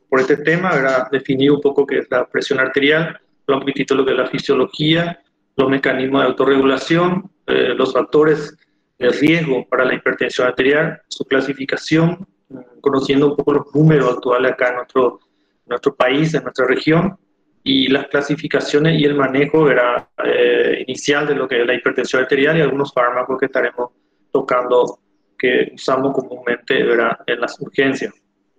por este tema, ¿verdad? Definir un poco qué es la presión arterial, hablar un poquitito de lo que es la fisiología, los mecanismos de autorregulación, los factores de riesgo para la hipertensión arterial, su clasificación, conociendo un poco los números actuales acá en nuestro país, en nuestra región, y las clasificaciones y el manejo, ¿verdad? Inicial de lo que es la hipertensión arterial y algunos fármacos que estaremos tocando que usamos comúnmente, ¿verdad?, en las urgencias.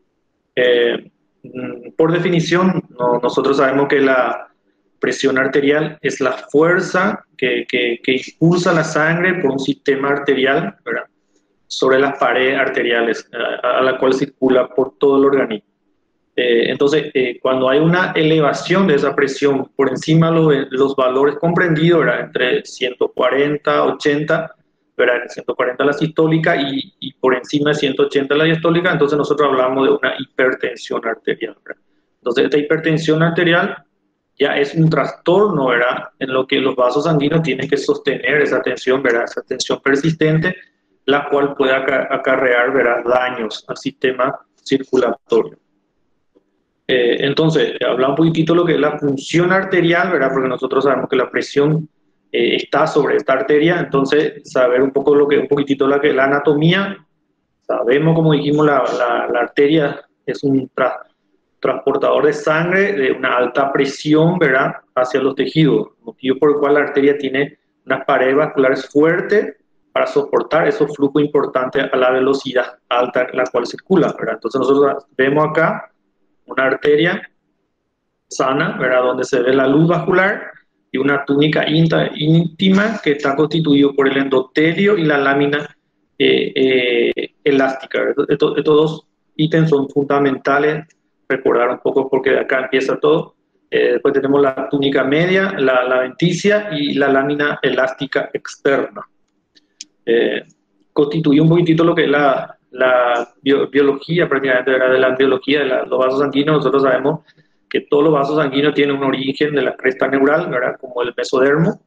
Por definición, nosotros sabemos que la presión arterial es la fuerza que impulsa la sangre por un sistema arterial, ¿verdad?, sobre las paredes arteriales a la cual circula por todo el organismo. Entonces, cuando hay una elevación de esa presión por encima de los valores comprendidos, ¿verdad?, entre 140, 80, ¿verdad?, 140 la sistólica y por encima de 180 la diastólica, entonces nosotros hablamos de una hipertensión arterial, ¿verdad? Entonces, esta hipertensión arterial ya es un trastorno, ¿verdad?, en lo que los vasos sanguíneos tienen que sostener esa tensión, ¿verdad?, esa tensión persistente, la cual puede acarrear, ¿verdad?, daños al sistema circulatorio. Entonces, hablar un poquitito de lo que es la función arterial, ¿verdad?, porque nosotros sabemos que la presión está sobre esta arteria, entonces saber un poco un poquitito lo que es la anatomía. Sabemos, como dijimos, la arteria es un transportador de sangre de una alta presión, ¿verdad?, hacia los tejidos, motivo por el cual la arteria tiene unas paredes vasculares fuertes para soportar esos flujos importantes a la velocidad alta en la cual circula, ¿verdad? Entonces nosotros vemos acá una arteria sana, ¿verdad?, donde se ve la luz vascular y una túnica íntima que está constituido por el endotelio y la lámina elástica. Estos dos ítems son fundamentales, recordar un poco porque de acá empieza todo. Después tenemos la túnica media, la venticia y la lámina elástica externa. Constituye un poquitito lo que es la biología prácticamente, ¿verdad?, de la biología de los vasos sanguíneos. Nosotros sabemos que todos los vasos sanguíneos tienen un origen de la cresta neural, ¿verdad?, como el mesodermo.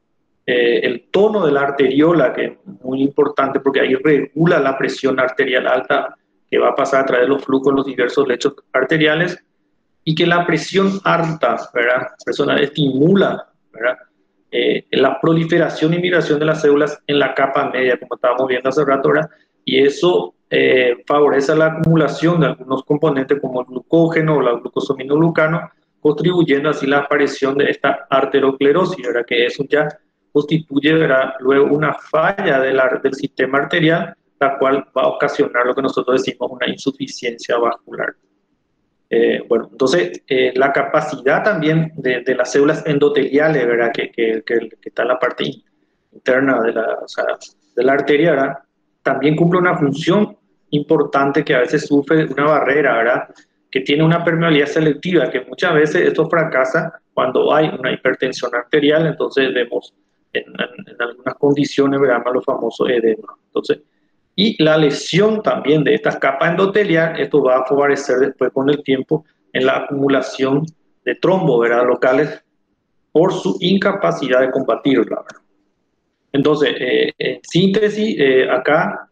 El tono de la arteriola, que es muy importante porque ahí regula la presión arterial alta que va a pasar a través de los flujos en los diversos lechos arteriales, y que la presión alta, ¿verdad?, persona estimula, ¿verdad?, la proliferación y migración de las células en la capa media, como estábamos viendo hace rato, ¿verdad?, y eso favorece la acumulación de algunos componentes como el glucógeno o la glucosaminoglucano, contribuyendo así a la aparición de esta arteriosclerosis, ¿verdad?, que eso ya constituye, ¿verdad?, luego una falla del sistema arterial, la cual va a ocasionar lo que nosotros decimos una insuficiencia vascular. Bueno, entonces la capacidad también de las células endoteliales, ¿verdad?, que está en la parte interna de la arteria, ¿verdad?, también cumple una función importante que a veces sufre una barrera, ¿verdad?, que tiene una permeabilidad selectiva, que muchas veces esto fracasa cuando hay una hipertensión arterial. Entonces vemos en algunas condiciones, ¿verdad?, los famosos edema. Entonces, y la lesión también de estas capas endoteliales, esto va a favorecer después con el tiempo en la acumulación de trombos, ¿verdad?, locales, por su incapacidad de combatirla, ¿verdad? Entonces, en síntesis, acá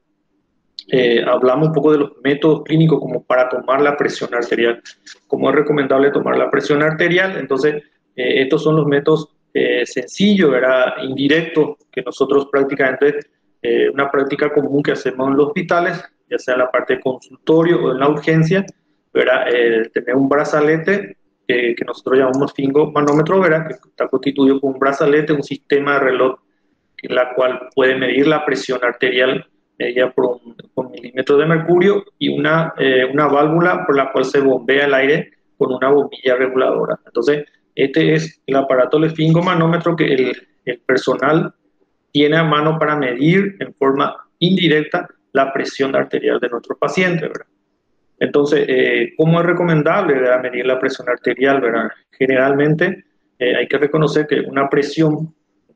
hablamos un poco de los métodos clínicos como para tomar la presión arterial. ¿Cómo es recomendable tomar la presión arterial? Entonces, estos son los métodos sencillos, ¿verdad?, indirectos, que nosotros prácticamente, una práctica común que hacemos en los hospitales, ya sea en la parte de consultorio o en la urgencia, ¿verdad?, tener un brazalete que nosotros llamamos sfingomanómetro, ¿verdad?, que está constituido por un brazalete, un sistema de reloj, en la cual puede medir la presión arterial medida por un milímetro de mercurio, y una válvula por la cual se bombea el aire con una bombilla reguladora. Entonces, este es el aparato del esfingomanómetro que el personal tiene a mano para medir en forma indirecta la presión arterial de nuestro paciente, ¿verdad? Entonces, ¿cómo es recomendable, ¿verdad?, medir la presión arterial, ¿verdad? Generalmente hay que reconocer que una presión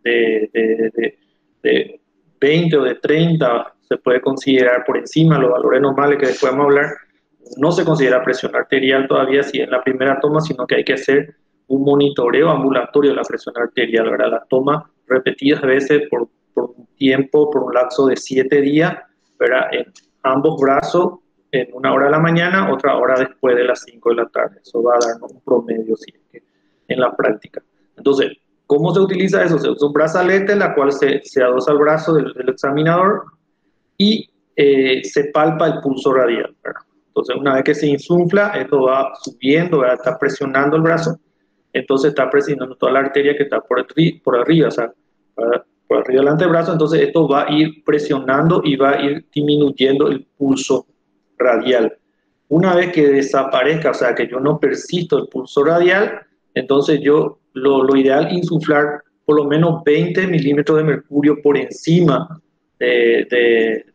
de 20 o de 30 se puede considerar por encima de los valores normales que después vamos a hablar. No se considera presión arterial todavía si en la primera toma, sino que hay que hacer un monitoreo ambulatorio de la presión arterial, ¿verdad? La toma repetidas veces por un tiempo, por un lapso de 7 días, ¿verdad?, en ambos brazos, en una hora de la mañana, otra hora después de las 5 de la tarde. Eso va a darnos un promedio, sí, en la práctica. Entonces, ¿cómo se utiliza eso? Se usa un brazalete, en la cual se adosa el brazo del examinador y se palpa el pulso radial, ¿verdad? Entonces, una vez que se insufla, esto va subiendo, ¿verdad? Está presionando el brazo, entonces está presionando toda la arteria que está por arriba, o sea, por arriba del antebrazo, entonces esto va a ir presionando y va a ir disminuyendo el pulso radial. Una vez que desaparezca, o sea, que yo no persisto el pulso radial, entonces lo ideal es insuflar por lo menos 20 milímetros de mercurio por encima de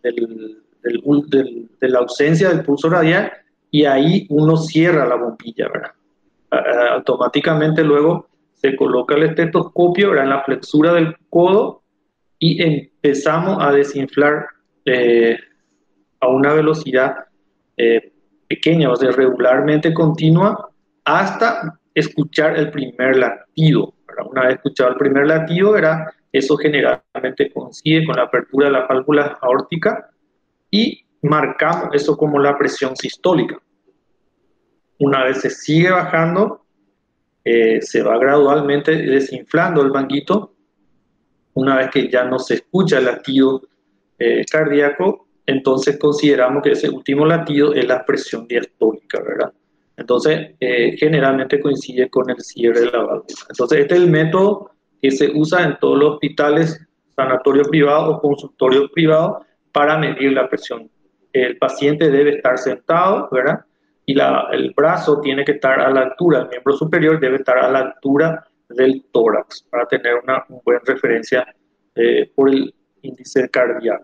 la ausencia del pulso radial, y ahí uno cierra la bombilla, ¿verdad? Automáticamente luego se coloca el estetoscopio, ¿verdad?, en la flexura del codo y empezamos a desinflar a una velocidad pequeña, o sea, regularmente continua, hasta escuchar el primer latido, ¿verdad? Una vez escuchado el primer latido, ¿verdad?, eso generalmente coincide con la apertura de la válvula aórtica y marcamos eso como la presión sistólica. Una vez se sigue bajando, se va gradualmente desinflando el manguito. Una vez que ya no se escucha el latido cardíaco, entonces consideramos que ese último latido es la presión diastólica, ¿verdad? Entonces, generalmente coincide con el cierre de la válvula. Entonces, este es el método que se usa en todos los hospitales, sanatorios privados o consultorios privados para medir la presión. El paciente debe estar sentado, ¿verdad? Y el brazo tiene que estar a la altura, el miembro superior debe estar a la altura del tórax para tener una buena referencia por el índice cardíaco.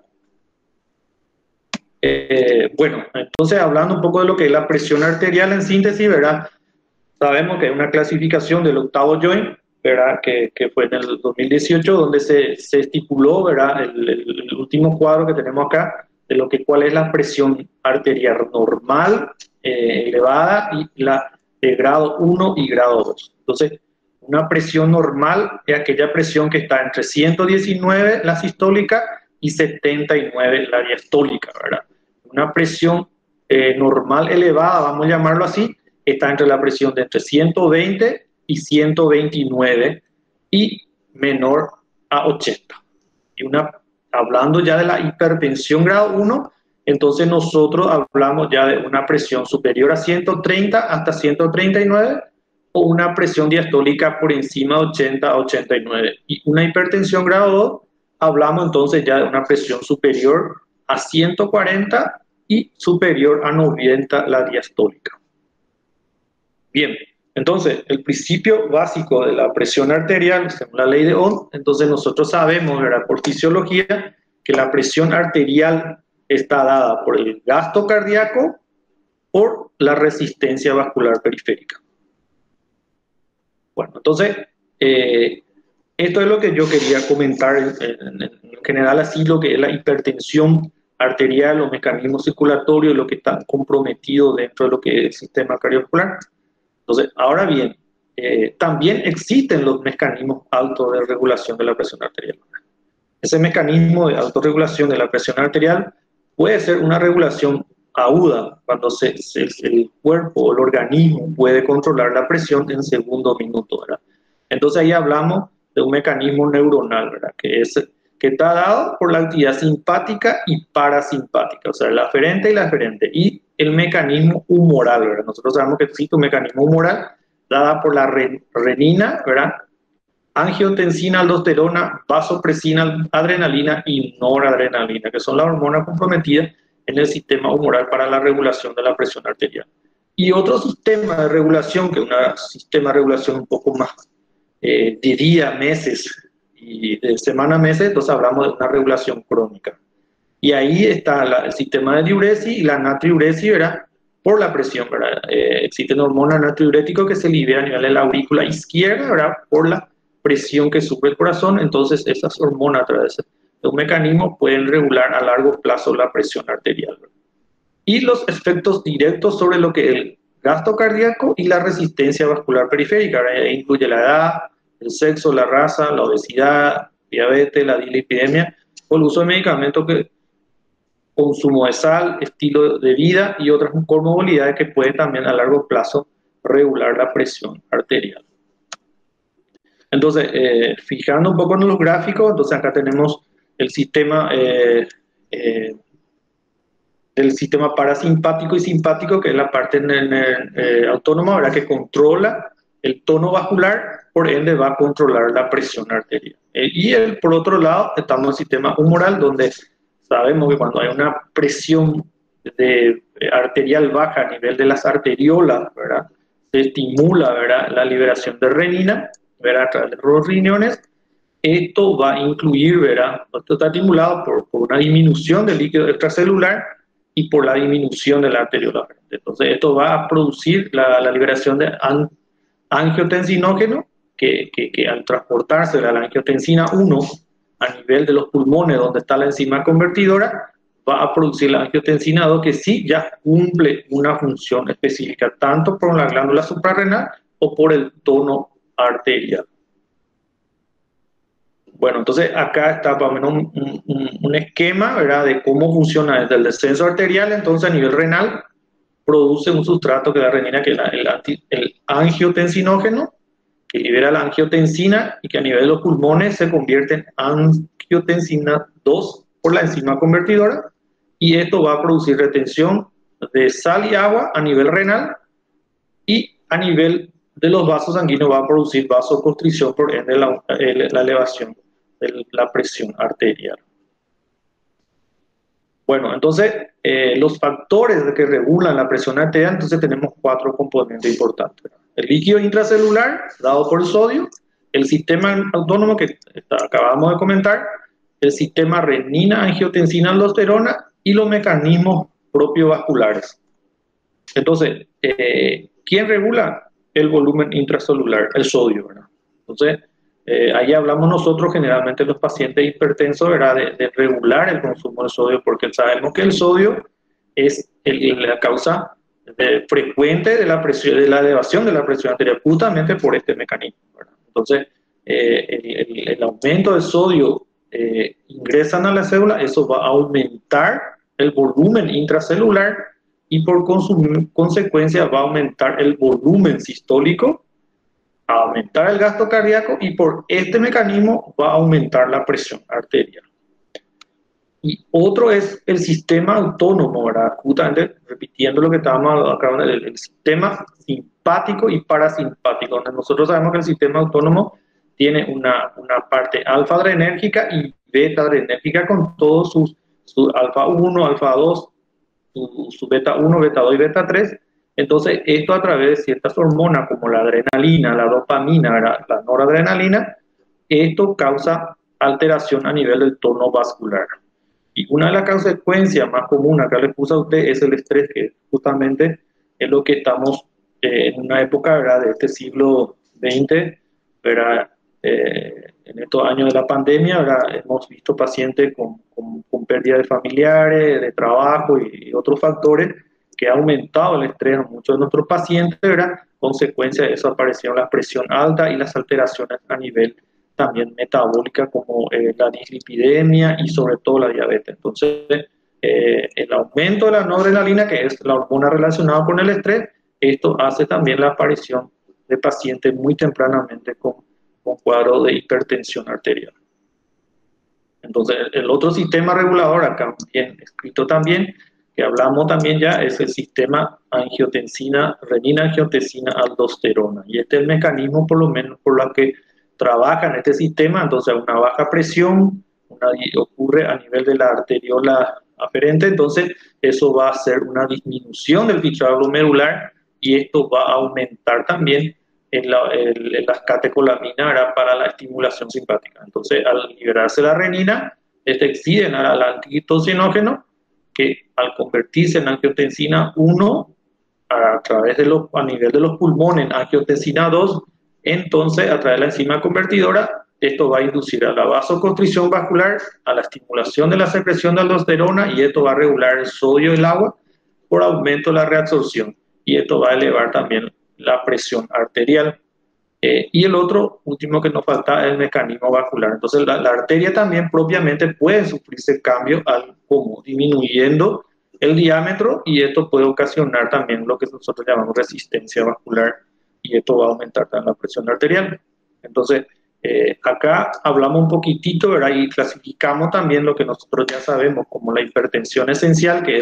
Bueno, entonces hablando un poco de lo que es la presión arterial en síntesis, ¿verdad? Sabemos que hay una clasificación del octavo joint, ¿verdad?, que fue en el 2018, donde se estipuló, ¿verdad?, el último cuadro que tenemos acá, de cuál es la presión arterial normal, elevada, y la de grado 1 y grado 2. Entonces, una presión normal es aquella presión que está entre 119 la sistólica y 79 la diastólica, ¿verdad? Una presión normal elevada, vamos a llamarlo así, está entre la presión de entre 120 y 129 y menor a 80. Y hablando ya de la hipertensión grado 1, entonces nosotros hablamos ya de una presión superior a 130 hasta 139 o una presión diastólica por encima de 80 a 89. Y una hipertensión grado 2, hablamos entonces ya de una presión superior a 140 y superior a 90 la diastólica. Bien, entonces el principio básico de la presión arterial, según la ley de Ohm, entonces nosotros sabemos, ¿verdad?, por fisiología, que la presión arterial está dada por el gasto cardíaco, por la resistencia vascular periférica. Bueno, entonces, esto es lo que yo quería comentar en general, así lo que es la hipertensión arterial, los mecanismos circulatorios, lo que está comprometido dentro de lo que es el sistema cardiovascular. Entonces, ahora bien, también existen los mecanismos autorregulación de la presión arterial. Ese mecanismo de autorregulación de la presión arterial puede ser una regulación aguda, cuando el cuerpo o el organismo puede controlar la presión en segundo minuto, ¿verdad? Entonces ahí hablamos de un mecanismo neuronal, ¿verdad?, que está dado por la actividad simpática y parasimpática, o sea, la aferente y la aferente, y el mecanismo humoral, ¿verdad? Nosotros sabemos que existe un mecanismo humoral dada por la renina, ¿verdad?, angiotensina, aldosterona, vasopresina, adrenalina y noradrenalina, que son las hormonas comprometidas en el sistema humoral para la regulación de la presión arterial. Y otro sistema de regulación, que es un sistema de regulación un poco más de días, meses y de semana a meses, entonces hablamos de una regulación crónica. Y ahí está el sistema de diuresis y la natriuresis, ¿verdad?, por la presión, ¿verdad? Existen hormonas natriuréticas que se liberan a nivel de la aurícula izquierda, ¿verdad?, por la presión que sufre el corazón. Entonces esas hormonas a través de un mecanismo pueden regular a largo plazo la presión arterial, ¿verdad? Y los efectos directos sobre lo que es el gasto cardíaco y la resistencia vascular periférica, ¿verdad? Incluye la edad, el sexo, la raza, la obesidad, diabetes, la dislipidemia o el uso de medicamentos que consumo de sal, estilo de vida y otras comorbilidades que pueden también a largo plazo regular la presión arterial. Entonces, fijando un poco en los gráficos, entonces acá tenemos el sistema del sistema parasimpático y simpático, que es la parte autónoma, ¿verdad?, que controla el tono vascular, por ende va a controlar la presión arterial. Por otro lado, estamos en el sistema humoral, donde sabemos que cuando hay una presión arterial baja a nivel de las arteriolas, ¿verdad?, se estimula, ¿verdad?, la liberación de renina, ¿verdad?, a través de los riñones. Esto va a incluir, ¿verdad?, esto está estimulado por una disminución del líquido extracelular y por la disminución de la arteriola. Entonces, esto va a producir la liberación de angiotensinógeno, que al transportarse la angiotensina 1 a nivel de los pulmones, donde está la enzima convertidora, va a producir la angiotensina 2, que sí ya cumple una función específica, tanto por la glándula suprarrenal o por el tono arterial. Bueno, entonces acá está más o menos un esquema, ¿verdad?, de cómo funciona desde el descenso arterial. Entonces, a nivel renal, produce un sustrato que es la renina, que es el angiotensinógeno, que libera la angiotensina y que a nivel de los pulmones se convierte en angiotensina 2 por la enzima convertidora, y esto va a producir retención de sal y agua a nivel renal, y a nivel de los vasos sanguíneos va a producir vasoconstricción, por ende la elevación de la presión arterial. Bueno, entonces los factores que regulan la presión arterial, entonces tenemos 4 componentes importantes. El líquido intracelular dado por el sodio, el sistema autónomo que acabamos de comentar, el sistema renina, angiotensina, aldosterona y los mecanismos propios vasculares. Entonces, ¿quién regula el volumen intracelular? El sodio, ¿verdad? Entonces, ahí hablamos nosotros generalmente los pacientes hipertensos, ¿verdad?, de regular el consumo de sodio, porque sabemos que el sodio es la causa frecuente de la elevación de la presión arterial, justamente por este mecanismo, ¿verdad? Entonces, el aumento de sodio ingresan a la célula, eso va a aumentar el volumen intracelular y por consecuencia va a aumentar el volumen sistólico, a aumentar el gasto cardíaco, y por este mecanismo va a aumentar la presión arterial. Y otro es el sistema autónomo, ¿verdad?, justamente repitiendo lo que estábamos acá, el sistema simpático y parasimpático, donde nosotros sabemos que el sistema autónomo tiene una parte alfa adrenérgica y beta adrenérgica con todos sus alfa 1, alfa 2, su beta 1, beta 2 y beta 3. Entonces, esto a través de ciertas hormonas como la adrenalina, la dopamina, la noradrenalina, esto causa alteración a nivel del tono vascular. Y una de las consecuencias más comunes, acá les puse a usted, es el estrés, que justamente es lo que estamos en una época, ¿verdad?, de este siglo XX, ¿verdad?, en estos años de la pandemia, ¿verdad?, hemos visto pacientes con pérdida de familiares, de trabajo y otros factores que ha aumentado el estrés a muchos de nuestros pacientes, ¿verdad? Consecuencia de eso aparecieron la presión alta y las alteraciones a nivel también metabólica, como la dislipidemia y sobre todo la diabetes. Entonces, el aumento de la noradrenalina, que es la hormona relacionada con el estrés, esto hace también la aparición de pacientes muy tempranamente con cuadro de hipertensión arterial. Entonces, el otro sistema regulador, acá bien escrito también, que hablamos también ya, es el sistema angiotensina, renina, angiotensina, aldosterona. Y este es el mecanismo, por lo menos, por lo que trabaja en este sistema. Entonces, una baja presión ocurre a nivel de la arteriola aferente, entonces eso va a hacer una disminución del filtrado glomerular, y esto va a aumentar también las catecolaminas para la estimulación simpática. Entonces, al liberarse la renina, exciden al angiotensinógeno, que al convertirse en angiotensina 1 a nivel de los pulmones en angiotensina 2, entonces a través de la enzima convertidora, esto va a inducir a la vasoconstricción vascular, a la estimulación de la secreción de aldosterona, y esto va a regular el sodio y el agua por aumento de la reabsorción, y esto va a elevar también la presión arterial. Y el otro, último que nos falta, es el mecanismo vascular. Entonces, la arteria también propiamente puede sufrirse cambio como disminuyendo el diámetro, y esto puede ocasionar también lo que nosotros llamamos resistencia vascular, y esto va a aumentar también la presión arterial. Entonces, acá hablamos un poquitito, ¿verdad? Y clasificamos también lo que nosotros ya sabemos como la hipertensión esencial, que es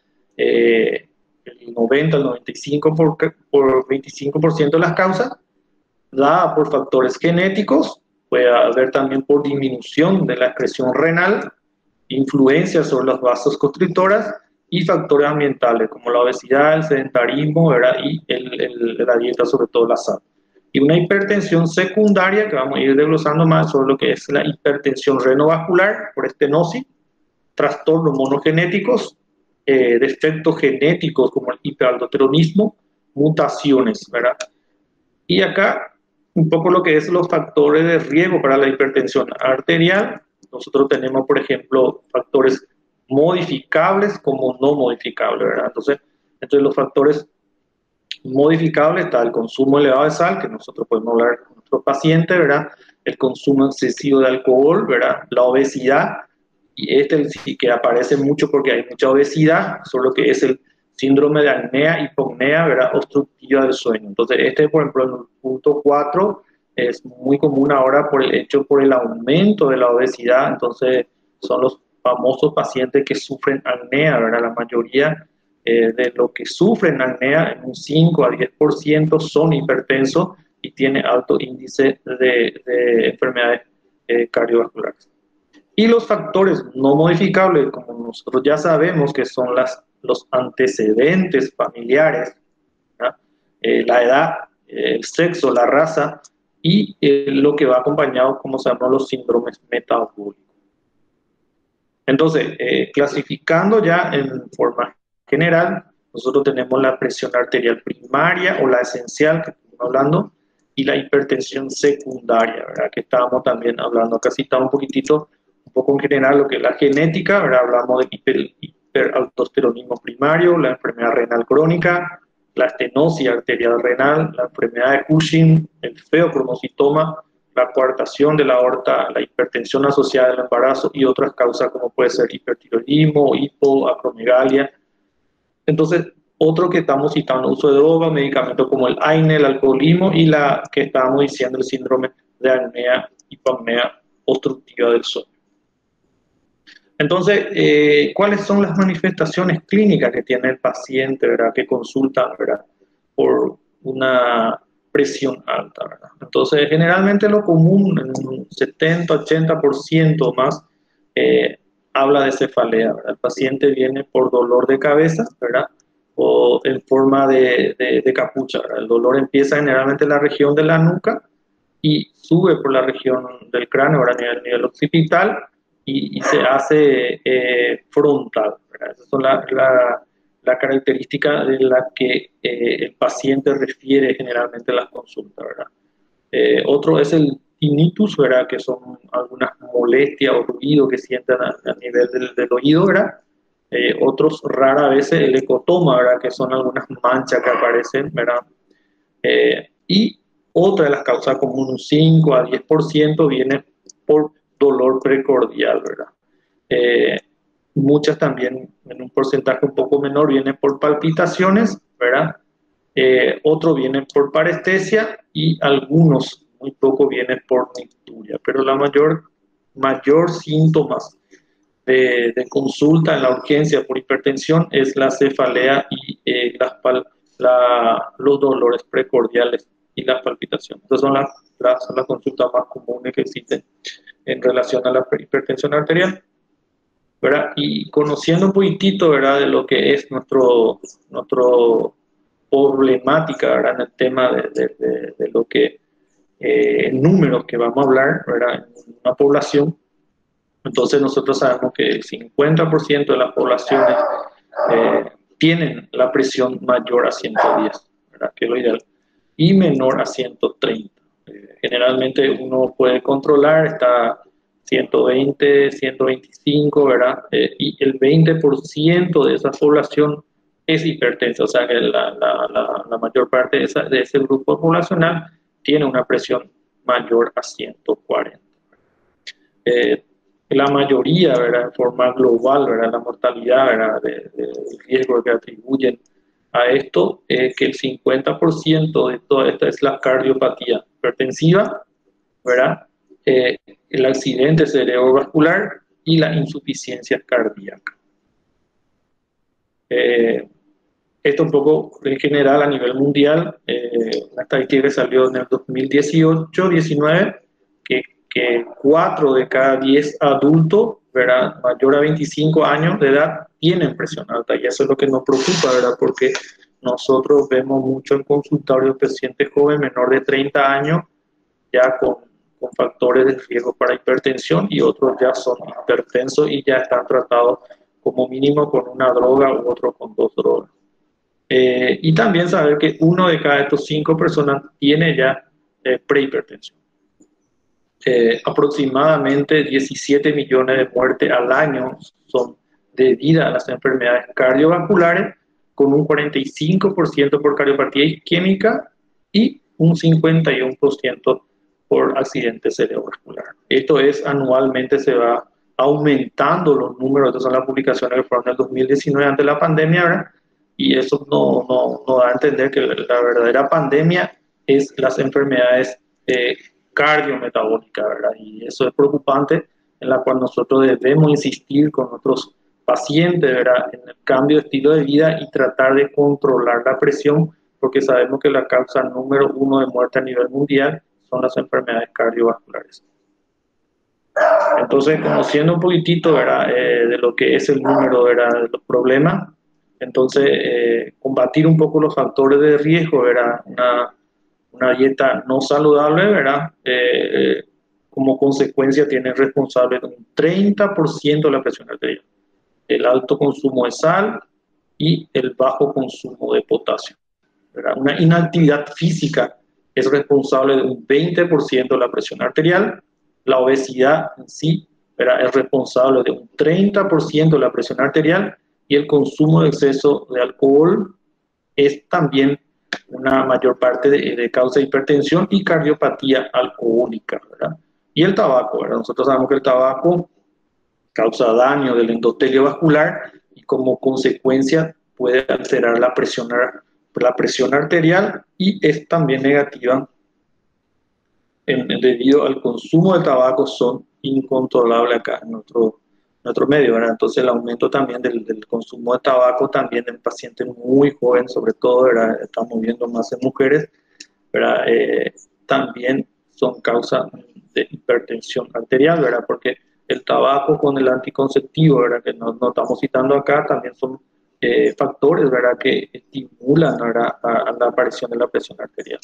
el 90 al 95 por 25% de las causas, dada por factores genéticos, puede haber también por disminución de la excreción renal, influencia sobre los vasos constrictoras y factores ambientales como la obesidad, el sedentarismo, ¿verdad? Y la dieta, sobre todo la sal. Y una hipertensión secundaria, que vamos a ir desglosando más sobre lo que es la hipertensión renovascular por estenosis, trastornos monogenéticos, defectos genéticos como el hiperaldosteronismo, mutaciones, ¿verdad? Y acá un poco lo que es los factores de riesgo para la hipertensión arterial. Nosotros tenemos, por ejemplo, factores modificables como no modificables, ¿verdad? Entonces, entre los factores modificables está el consumo elevado de sal, que nosotros podemos hablar con nuestros pacientes, ¿verdad? El consumo excesivo de alcohol, ¿verdad? La obesidad, y este sí que aparece mucho porque hay mucha obesidad, solo que es el síndrome de apnea, hipopnea, ¿verdad? Obstructiva del sueño. Entonces, este, por ejemplo, en el punto 4 es muy común ahora por el aumento de la obesidad. Entonces, son los famosos pacientes que sufren apnea, ¿verdad? La mayoría de los que sufren apnea, en un 5 a 10% son hipertensos y tienen alto índice de enfermedades cardiovasculares. Y los factores no modificables, como nosotros ya sabemos que son los antecedentes familiares, la edad, el sexo, la raza, y lo que va acompañado, como sabemos, los síndromes metabólicos. Entonces, clasificando ya en forma general, nosotros tenemos la presión arterial primaria o la esencial, que estamos hablando, y la hipertensión secundaria, ¿verdad? Que estábamos también hablando. Acá citamos un poquitito, un poco en general, lo que es la genética, ¿verdad? Hablamos de hiperaldosteronismo primario, la enfermedad renal crónica, la estenosis arterial renal, la enfermedad de Cushing, el feocromocitoma, la coartación de la aorta, la hipertensión asociada al embarazo y otras causas como puede ser hipertiroidismo, hipoacromegalia. Entonces, otro que estamos citando, uso de drogas, medicamentos como el AINE, el alcoholismo, y la que estábamos diciendo, el síndrome de apnea, hipopnea obstructiva del sueño. Entonces, ¿cuáles son las manifestaciones clínicas que tiene el paciente, ¿verdad? Que consulta, ¿verdad? Por una presión alta, ¿verdad? Entonces, generalmente lo común, en un 70-80% más, habla de cefalea, ¿verdad? El paciente viene por dolor de cabeza, ¿verdad? O en forma de capucha, ¿verdad? El dolor empieza generalmente en la región de la nuca y sube por la región del cráneo, ¿verdad? A nivel occipital, y se hace frontal, ¿verdad? Esas son la característica de la que el paciente refiere generalmente a las consultas, ¿verdad? Otro es el tinnitus, ¿verdad? Que son algunas molestias o ruido que sienten a nivel del oído, ¿verdad? Otros rara vez el ecotoma, ¿verdad? Que son algunas manchas que aparecen, ¿verdad? Y otra de las causas común, un 5 a 10% viene por dolor precordial, ¿verdad? Muchas también, en un porcentaje un poco menor, vienen por palpitaciones, ¿verdad? Otro viene por parestesia y algunos, muy poco, vienen por nicturia, pero la mayor síntomas de consulta en la urgencia por hipertensión es la cefalea y los dolores precordiales y las palpitaciones. Estas son las consultas más comunes que existen en relación a la hipertensión arterial, ¿verdad? Y conociendo un poquitito, ¿verdad?, de lo que es nuestro problemática, ¿verdad?, en el tema de lo que números que vamos a hablar, ¿verdad?, en una población. Entonces nosotros sabemos que el 50% de las poblaciones tienen la presión mayor a 110, ¿verdad?, que es lo ideal, y menor a 130. Generalmente uno puede controlar, está 120, 125, ¿verdad? Y el 20% de esa población es hipertensa, o sea que la mayor parte de ese grupo poblacional tiene una presión mayor a 140. La mayoría, ¿verdad? De forma global, ¿verdad? La mortalidad, ¿verdad? De riesgo que atribuyen a esto es que el 50% de toda esta es la cardiopatía hipertensiva, ¿verdad? El accidente cerebrovascular y la insuficiencia cardíaca. Esto un poco en general a nivel mundial, una estadística que salió en el 2018-19, que 4 de cada 10 adultos, ¿verdad?, mayor a 25 años de edad tienen presión alta, y eso es lo que nos preocupa, ¿verdad?, porque nosotros vemos mucho en consultorio de pacientes jóvenes menor de 30 años ya con factores de riesgo para hipertensión, y otros ya son hipertensos y ya están tratados como mínimo con una droga u otro con 2 drogas. Y también saber que 1 de cada estos 5 personas tiene ya prehipertensión. Aproximadamente 17 millones de muertes al año son debidas a las enfermedades cardiovasculares, con un 45% por cardiopatía isquémica y un 51% por accidente cerebrovascular. Esto es, anualmente se va aumentando los números. Estas son las publicaciones que fueron en el 2019 ante la pandemia, ¿verdad? Y eso no da a entender que la verdadera pandemia es las enfermedades cardiometabólicas, ¿verdad? Y eso es preocupante, en la cual nosotros debemos insistir con nuestros pacientes, ¿verdad?, en el cambio de estilo de vida y tratar de controlar la presión, porque sabemos que la causa número 1 de muerte a nivel mundial son las enfermedades cardiovasculares. Entonces, conociendo un poquitito, ¿verdad?, de lo que es el número, ¿verdad?, de los problemas, entonces combatir un poco los factores de riesgo, ¿verdad?, una dieta no saludable, ¿verdad?, como consecuencia tiene responsable de un 30% de la presión arterial, el alto consumo de sal y el bajo consumo de potasio, ¿verdad? Una inactividad física es responsable de un 20% de la presión arterial. La obesidad en sí, ¿verdad?, es responsable de un 30% de la presión arterial, y el consumo de exceso de alcohol es también una mayor parte de causa de hipertensión y cardiopatía alcohólica, ¿verdad? Y el tabaco, ¿verdad? Nosotros sabemos que el tabaco causa daño del endotelio vascular y como consecuencia puede alterar la presión arterial, y es también negativa debido al consumo de tabaco. Son incontrolables acá en nuestro medio, ¿verdad? Entonces el aumento también del consumo de tabaco también en pacientes muy jóvenes, sobre todo, ¿verdad?, estamos viendo más en mujeres, ¿verdad?, también son causa de hipertensión arterial, ¿verdad?, porque el tabaco con el anticonceptivo, ¿verdad?, que no estamos citando acá, también son factores, ¿verdad?, que estimulan, ¿verdad?, a la aparición de la presión arterial.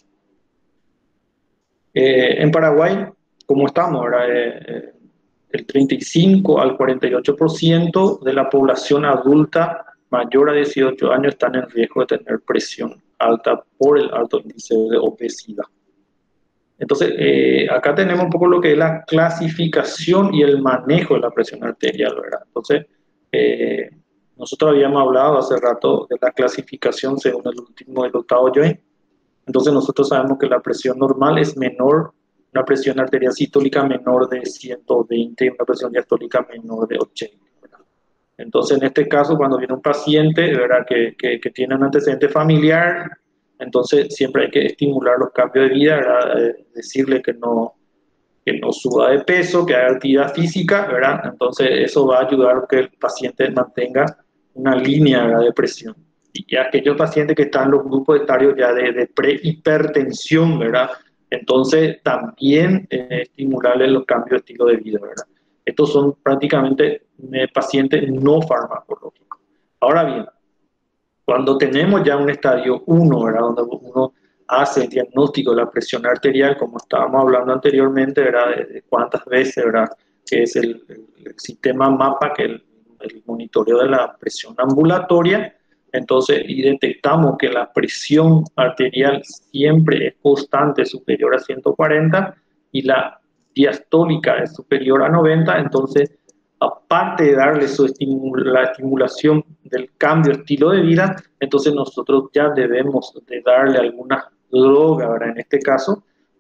En Paraguay, ¿cómo estamos, verdad? El 35 al 48% de la población adulta mayor a 18 años están en riesgo de tener presión alta por el alto índice de obesidad. Entonces, acá tenemos un poco lo que es la clasificación y el manejo de la presión arterial, ¿verdad? Entonces, nosotros habíamos hablado hace rato de la clasificación según el último, el octavo joint. Entonces, nosotros sabemos que la presión normal es menor, una presión arterial sistólica menor de 120 y una presión diastólica menor de 80. ¿Verdad? Entonces, en este caso, cuando viene un paciente, ¿verdad?, que tiene un antecedente familiar, entonces siempre hay que estimular los cambios de vida, ¿verdad?, decirle que no suba de peso, que haga actividad física, ¿verdad? Entonces, eso va a ayudar a que el paciente mantenga una línea, ¿verdad?, de presión. Y aquellos pacientes que están en los grupos etarios ya de prehipertensión, ¿verdad?, entonces también estimularles los cambios de estilo de vida, ¿verdad? Estos son prácticamente pacientes no farmacológicos. Ahora bien, cuando tenemos ya un estadio 1, ¿verdad?, donde uno hace el diagnóstico de la presión arterial, como estábamos hablando anteriormente, ¿verdad?, de cuántas veces, ¿verdad?, que es el sistema MAPA, que es el monitoreo de la presión ambulatoria. Entonces, y detectamos que la presión arterial siempre es constante, superior a 140, y la diastólica es superior a 90, entonces, aparte de darle la estimulación del cambio de estilo de vida, entonces nosotros ya debemos de darle alguna droga, ¿verdad?, en este caso,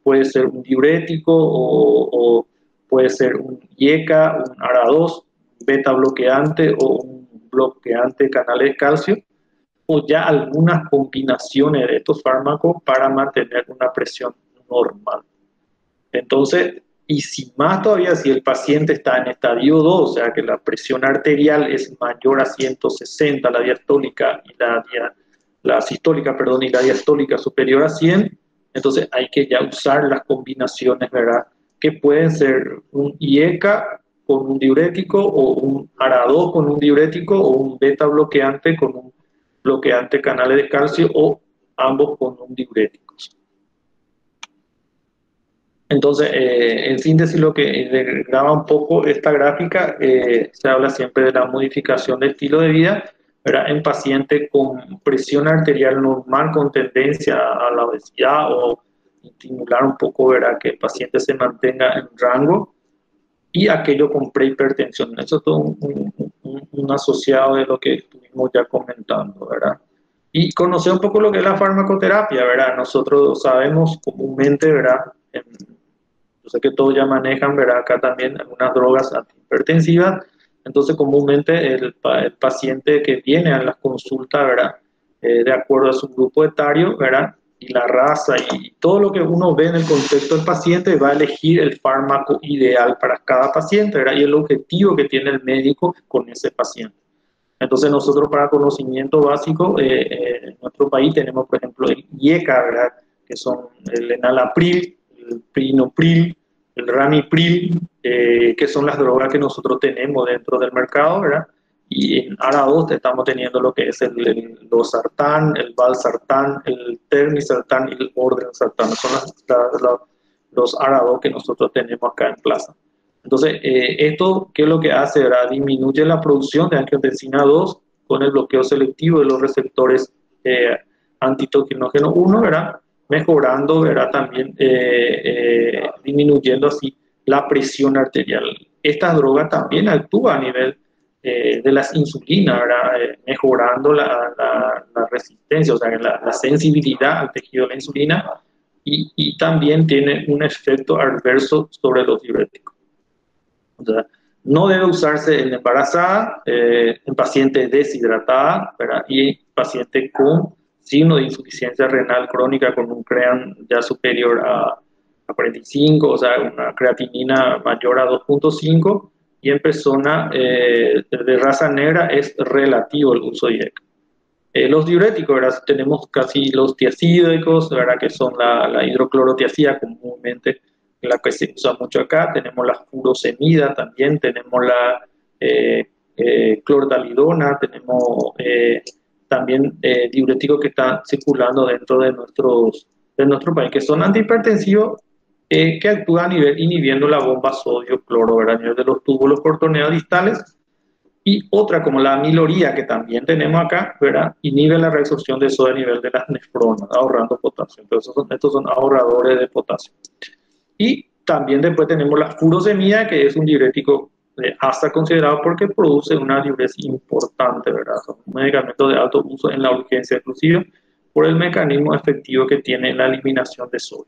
puede ser un diurético o puede ser un IECA, un ARA2, beta bloqueante o un bloqueante de canales de calcio, o ya algunas combinaciones de estos fármacos para mantener una presión normal. Entonces, y si más todavía, si el paciente está en estadio 2, o sea que la presión arterial es mayor a 160, la diastólica y la sistólica, perdón, y la diastólica superior a 100, entonces hay que ya usar las combinaciones, ¿verdad? Que pueden ser un IECA con un diurético o un ARA2 con un diurético o un beta bloqueante con un bloqueante canales de calcio o ambos con un diurético. Entonces, en síntesis, lo que graba un poco esta gráfica, se habla siempre de la modificación del estilo de vida, ¿verdad? En pacientes con presión arterial normal con tendencia a la obesidad o estimular un poco, ¿verdad? Que el paciente se mantenga en rango, y aquello con prehipertensión. Eso es todo un asociado de lo que estuvimos ya comentando, ¿verdad? Y conocer un poco lo que es la farmacoterapia, ¿verdad? Nosotros sabemos comúnmente, ¿verdad? Yo sé que todos ya manejan, ¿verdad? Acá también algunas drogas antihipertensivas. Entonces, comúnmente el paciente que viene a las consultas, ¿verdad? De acuerdo a su grupo etario, ¿verdad? Y la raza y todo lo que uno ve en el contexto del paciente, va a elegir el fármaco ideal para cada paciente, ¿verdad? Y el objetivo que tiene el médico con ese paciente. Entonces nosotros, para conocimiento básico, en nuestro país tenemos, por ejemplo, el IECA, ¿verdad? Que son el enalapril, el prinopril, el ramipril, que son las drogas que nosotros tenemos dentro del mercado, ¿verdad? Y en ARA2 estamos teniendo lo que es el losartán, el valsartán, el termisartán y el ordenasartán. Son los ARA2 que nosotros tenemos acá en Plaza. Entonces, esto, ¿qué es lo que hace? ¿Verdad? Disminuye la producción de angiotensina 2 con el bloqueo selectivo de los receptores antitoxinógeno 1, ¿verdad? Mejorando, ¿verdad? También disminuyendo así la presión arterial. Estas drogas también actúan a nivel de las insulinas, ¿verdad? Mejorando la resistencia, o sea, la sensibilidad al tejido de la insulina, y también tiene un efecto adverso sobre los diuréticos. O sea, no debe usarse en embarazada, en paciente deshidratada, ¿verdad? Y paciente con signo de insuficiencia renal crónica con un crean ya superior a 45, o sea, una creatinina mayor a 2.5, y en persona de raza negra es relativo el uso de IECA. Los diuréticos, ¿verdad? Tenemos casi los tiacídicos, ¿verdad? Que son la hidroclorotiazida, comúnmente la que se usa mucho acá. Tenemos la furosemida también, tenemos la clordalidona, tenemos también diuréticos que están circulando dentro de nuestro país, que son antihipertensivos, que actúan a nivel inhibiendo la bomba sodio-cloro, ¿verdad? A nivel de los túbulos portoneos distales. Y otra, como la amiloría, que también tenemos acá, ¿verdad? Inhibe la reabsorción de sodio a nivel de las nefronas, ahorrando potasio. Entonces, estos son ahorradores de potasio. Y también después tenemos la furosemida, que es un diurético hasta considerado porque produce una diuresis importante, ¿verdad? Son medicamentos de alto uso en la urgencia, inclusive por el mecanismo efectivo que tiene en la eliminación de sodio.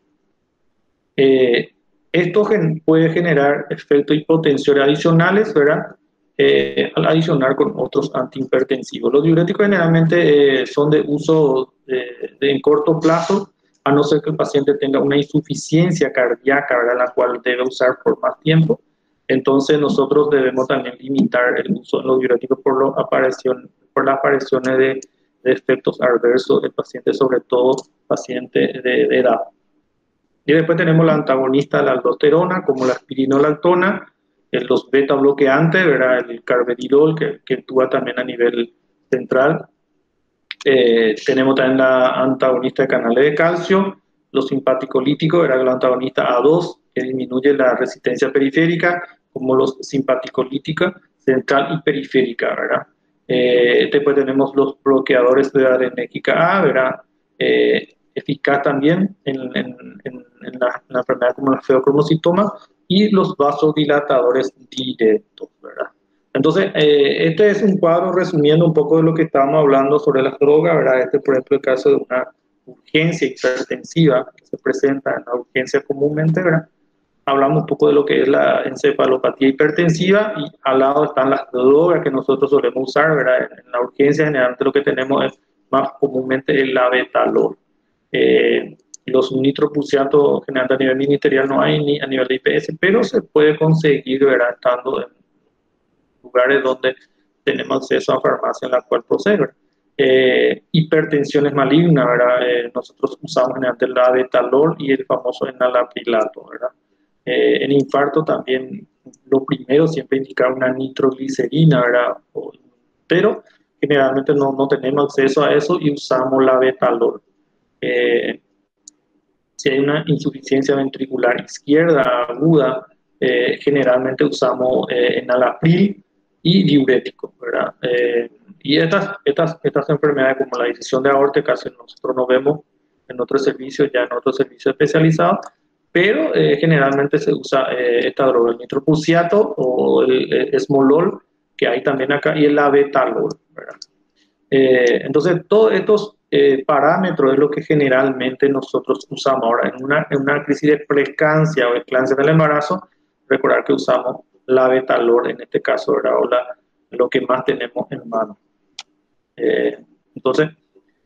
Esto puede generar efectos hipotensores adicionales, ¿verdad? Al adicionar con otros antihipertensivos. Los diuréticos generalmente son de uso en corto plazo, a no ser que el paciente tenga una insuficiencia cardíaca, ¿verdad? La cual debe usar por más tiempo. Entonces nosotros debemos también limitar el uso de los diuréticos por las apariciones de efectos adversos del paciente, sobre todo paciente de edad. Y después tenemos la antagonista de la aldosterona, como la aspirinolactona, los beta bloqueantes, ¿verdad? El carvedilol, que actúa también a nivel central. Tenemos también la antagonista de canales de calcio, los simpaticolíticos, ¿verdad? El antagonista A2, que disminuye la resistencia periférica, como los simpaticolíticos central y periférica, ¿verdad? Después tenemos los bloqueadores de adrenergica A, ¿verdad? Eficaz también en la enfermedad como la feocromocitoma, y los vasodilatadores directos, ¿verdad? Entonces, este es un cuadro resumiendo un poco de lo que estábamos hablando sobre las drogas, ¿verdad? Este, por ejemplo, el caso de una urgencia hipertensiva que se presenta en la urgencia comúnmente, ¿verdad? Hablamos un poco de lo que es la encefalopatía hipertensiva y al lado están las drogas que nosotros solemos usar, ¿verdad? En la urgencia generalmente lo que tenemos es más comúnmente el labetalol. Los nitroprusiatos generalmente a nivel ministerial no hay ni a nivel de IPS, pero se puede conseguir, ¿verdad? Estando en lugares donde tenemos acceso a farmacia en la cual proceder. Hipertensiones malignas, ¿verdad? Nosotros usamos generalmente el labetalol y el famoso enalaprilato, ¿verdad? En infarto también lo primero siempre indicar una nitroglicerina, ¿verdad? Pero generalmente no tenemos acceso a eso y usamos labetalol. Si hay una insuficiencia ventricular izquierda aguda, generalmente usamos enalapril y diurético, ¿verdad? Y estas enfermedades como la disección de aorta casi nosotros no vemos en otros servicios, ya en otros servicios especializados, pero generalmente se usa esta droga, el nitroprusiato o el esmolol, que hay también acá, y el labetalol, ¿verdad? Entonces, todos estos parámetros es lo que generalmente nosotros usamos. Ahora, en una crisis de preeclampsia o eclampsia del embarazo, recordar que usamos labetalol en este caso, ¿verdad? O lo que más tenemos en mano. Entonces,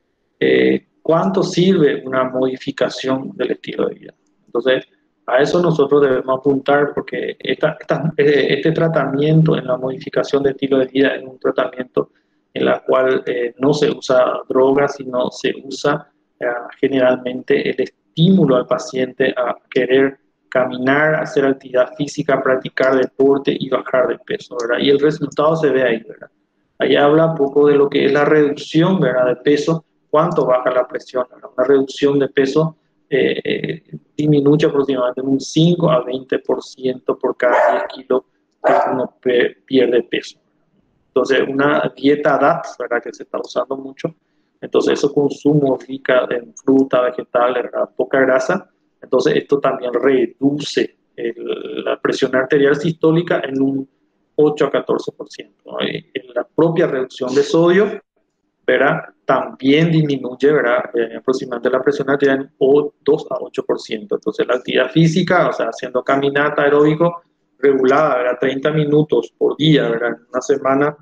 ¿cuánto sirve una modificación del estilo de vida? Entonces, a eso nosotros debemos apuntar porque este tratamiento en la modificación del estilo de vida es un tratamiento en la cual no se usa drogas, sino se usa generalmente el estímulo al paciente a querer caminar, hacer actividad física, practicar deporte y bajar de peso, ¿verdad? Y el resultado se ve ahí, ¿verdad? Ahí habla un poco de lo que es la reducción, ¿verdad?, de peso, cuánto baja la presión, ¿verdad? Una reducción de peso disminuye aproximadamente un 5 a 20% por cada 10 kilos que uno pierde peso. Entonces, una dieta DAT, ¿verdad?, que se está usando mucho, entonces eso consumo rica en fruta, vegetales, ¿verdad?, poca grasa, entonces esto también reduce la presión arterial sistólica en un 8 a 14%, ¿no? En la propia reducción de sodio, ¿verdad?, también disminuye, ¿verdad?, aproximadamente la presión arterial en 2 a 8%. Entonces la actividad física, o sea, haciendo caminata aeróbico regulada, ¿verdad?, 30 minutos por día, ¿verdad?, en una semana,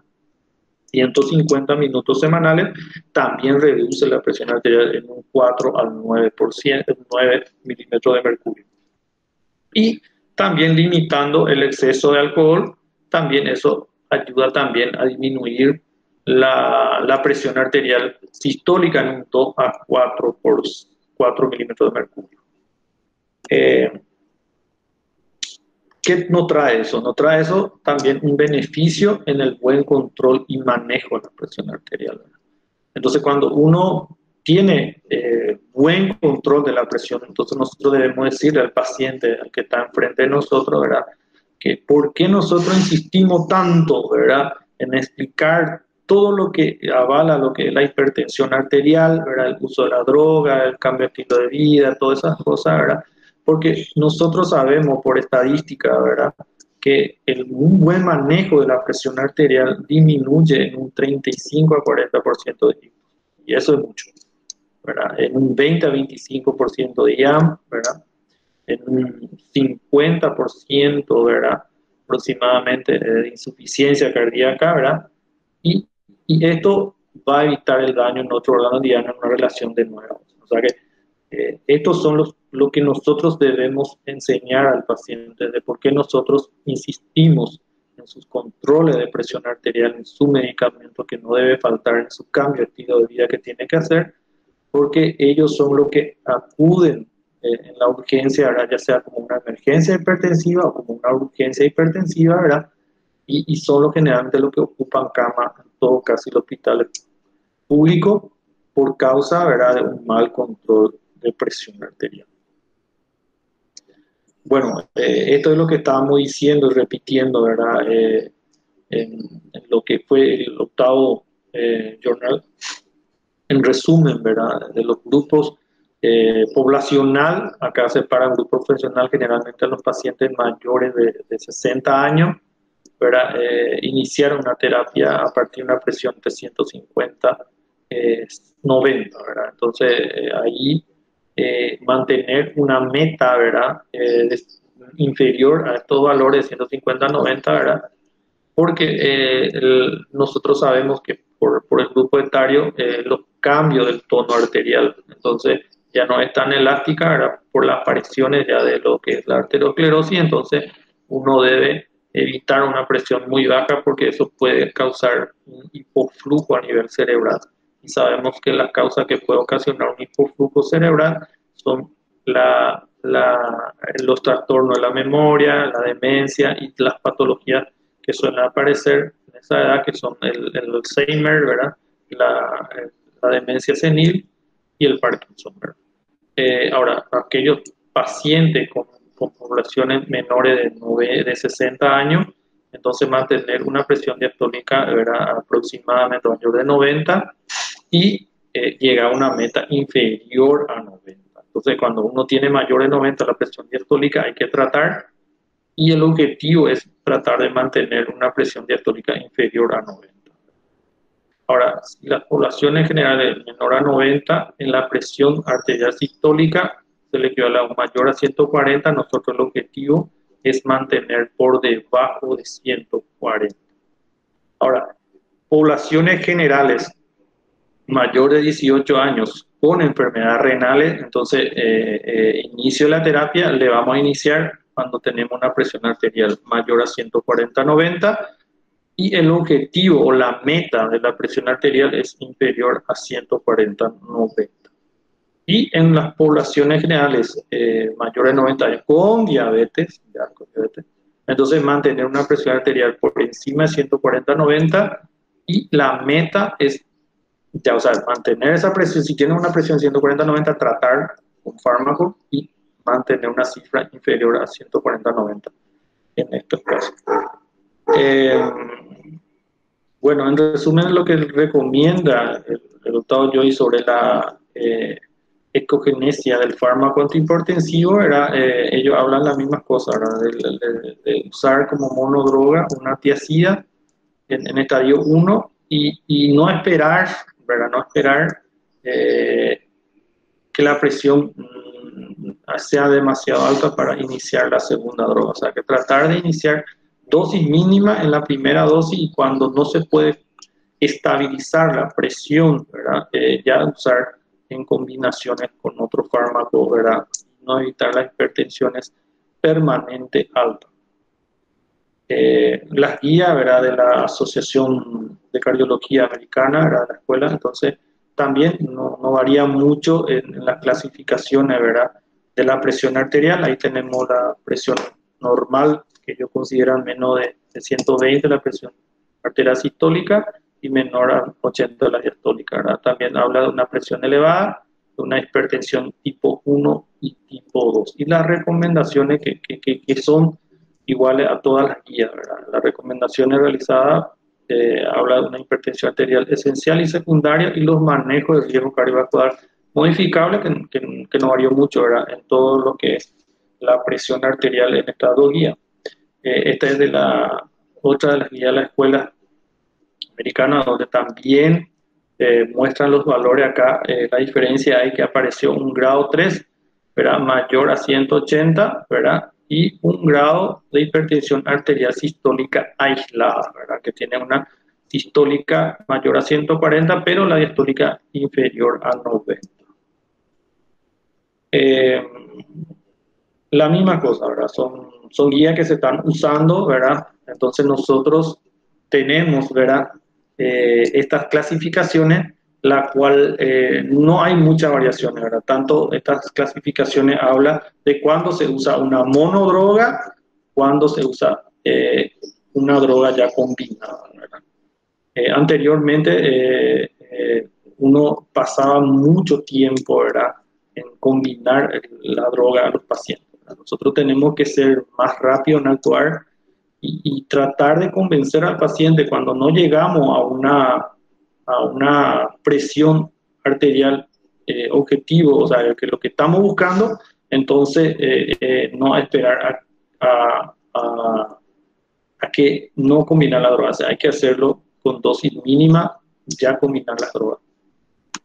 150 minutos semanales, también reduce la presión arterial en un 4 al 9%, 9 milímetros de mercurio. Y también limitando el exceso de alcohol, también eso ayuda también a disminuir la presión arterial sistólica en un 2 a 4 milímetros de mercurio. ¿Qué nos trae eso? Nos trae eso también un beneficio en el buen control y manejo de la presión arterial. Entonces, cuando uno tiene buen control de la presión, entonces nosotros debemos decirle al paciente, al que está enfrente de nosotros, ¿verdad?, que por qué nosotros insistimos tanto, ¿verdad?, en explicar todo lo que avala lo que es la hipertensión arterial, ¿verdad?, el uso de la droga, el cambio de estilo de vida, todas esas cosas, ¿verdad? Porque nosotros sabemos por estadística, ¿verdad?, que un buen manejo de la presión arterial disminuye en un 35 a 40% de IPS. Y eso es mucho, ¿verdad? En un 20 a 25% de IAM, ¿verdad?, en un 50%, ¿verdad?, aproximadamente de insuficiencia cardíaca, ¿verdad? Y esto va a evitar el daño en otro órgano diana en una relación de nuevo. O sea que estos son lo que nosotros debemos enseñar al paciente, de por qué nosotros insistimos en sus controles de presión arterial, en su medicamento que no debe faltar, en su cambio de estilo de vida que tiene que hacer, porque ellos son los que acuden en la urgencia, ¿verdad?, ya sea como una emergencia hipertensiva o como una urgencia hipertensiva, ¿verdad?, y son generalmente los que ocupan cama en todo casi el hospital público por causa, ¿verdad?, de un mal control de presión arterial. Bueno, esto es lo que estábamos diciendo y repitiendo, ¿verdad?, en lo que fue el octavo journal. En resumen, ¿verdad?, de los grupos poblacional, acá se separa el grupo profesional generalmente a los pacientes mayores de 60 años, ¿verdad? Iniciar una terapia a partir de una presión de 150 es 90, ¿verdad? Entonces, ahí mantener una meta, ¿verdad? Inferior a estos valores 150-90, ¿verdad? Porque nosotros sabemos que por el grupo etario los cambios del tono arterial, entonces ya no es tan elástica, ¿verdad? Por las apariciones ya de lo que es la arteriosclerosis, entonces uno debe evitar una presión muy baja porque eso puede causar un hipoflujo a nivel cerebral. Y sabemos que las causas que puede ocasionar un hipoflujo cerebral son los trastornos de la memoria, la demencia y las patologías que suelen aparecer en esa edad, que son el Alzheimer, ¿verdad? La demencia senil y el Parkinson, ¿verdad? Ahora, aquellos pacientes con poblaciones menores de 60 años, entonces mantener una presión diastólica, ¿verdad? Aproximadamente mayor de 90 y llegar a una meta inferior a 90. Entonces, cuando uno tiene mayor de 90 la presión diastólica, hay que tratar y el objetivo es tratar de mantener una presión diastólica inferior a 90. Ahora, si la población en general es menor a 90, en la presión arterial sistólica se le equivale a un mayor a 140, nosotros el objetivo es mantener por debajo de 140. Ahora, poblaciones generales mayor de 18 años con enfermedades renales, entonces inicio de la terapia le vamos a iniciar cuando tenemos una presión arterial mayor a 140-90 y el objetivo o la meta de la presión arterial es inferior a 140-90. Y en las poblaciones generales mayores de 90 años con diabetes, entonces mantener una presión arterial por encima de 140-90 y la meta es ya, o sea, mantener esa presión, si tiene una presión 140-90, tratar un fármaco y mantener una cifra inferior a 140-90 en estos casos. Bueno, en resumen, lo que recomienda el doctor Joy sobre la ecogenesia del fármaco antihipertensivo, ellos hablan las mismas cosas, de usar como monodroga una tiazida en estadio 1 y no esperar, ¿verdad? No esperar que la presión sea demasiado alta para iniciar la segunda droga. O sea, que tratar de iniciar dosis mínima en la primera dosis y cuando no se puede estabilizar la presión, ¿verdad? Ya usar en combinaciones con otro fármaco, ¿verdad? No evitar las hipertensiones permanente altas. Las guías, ¿verdad? De la Asociación de Cardiología Americana, ¿verdad? De la escuela, entonces también no varía mucho en las clasificaciones, ¿verdad? De la presión arterial. Ahí tenemos la presión normal, que ellos consideran menos de 120 la presión arterial sistólica y menor a 80 la diastólica, ¿verdad? También habla de una presión elevada, de una hipertensión tipo 1 y tipo 2. Y las recomendaciones que son iguales a todas las guías, ¿verdad? Las recomendaciones realizadas habla de una hipertensión arterial esencial y secundaria y los manejos de riesgo cardiovascular modificables que no varió mucho, ¿verdad? En todo lo que es la presión arterial en estas dos guías. Esta es otra de las guías de la escuela americana donde también muestran los valores acá. La diferencia es que apareció un grado 3, ¿verdad? Mayor a 180, ¿verdad? Y un grado de hipertensión arterial sistólica aislada, ¿verdad? Que tiene una sistólica mayor a 140, pero la diastólica inferior a 90. La misma cosa, ¿verdad? Son guías que se están usando, ¿verdad? Entonces nosotros tenemos, ¿verdad? Estas clasificaciones, la cual no hay muchas variaciones, ¿verdad? Tanto estas clasificaciones hablan de cuándo se usa una monodroga, cuándo se usa una droga ya combinada, ¿verdad? Anteriormente uno pasaba mucho tiempo, ¿verdad? En combinar la droga a los pacientes. Nosotros tenemos que ser más rápidos en actuar y tratar de convencer al paciente cuando no llegamos a una presión arterial objetivo, o sea, que lo que estamos buscando, entonces no esperar a que no combinar la droga, o sea, hay que hacerlo con dosis mínima, ya combinar las drogas.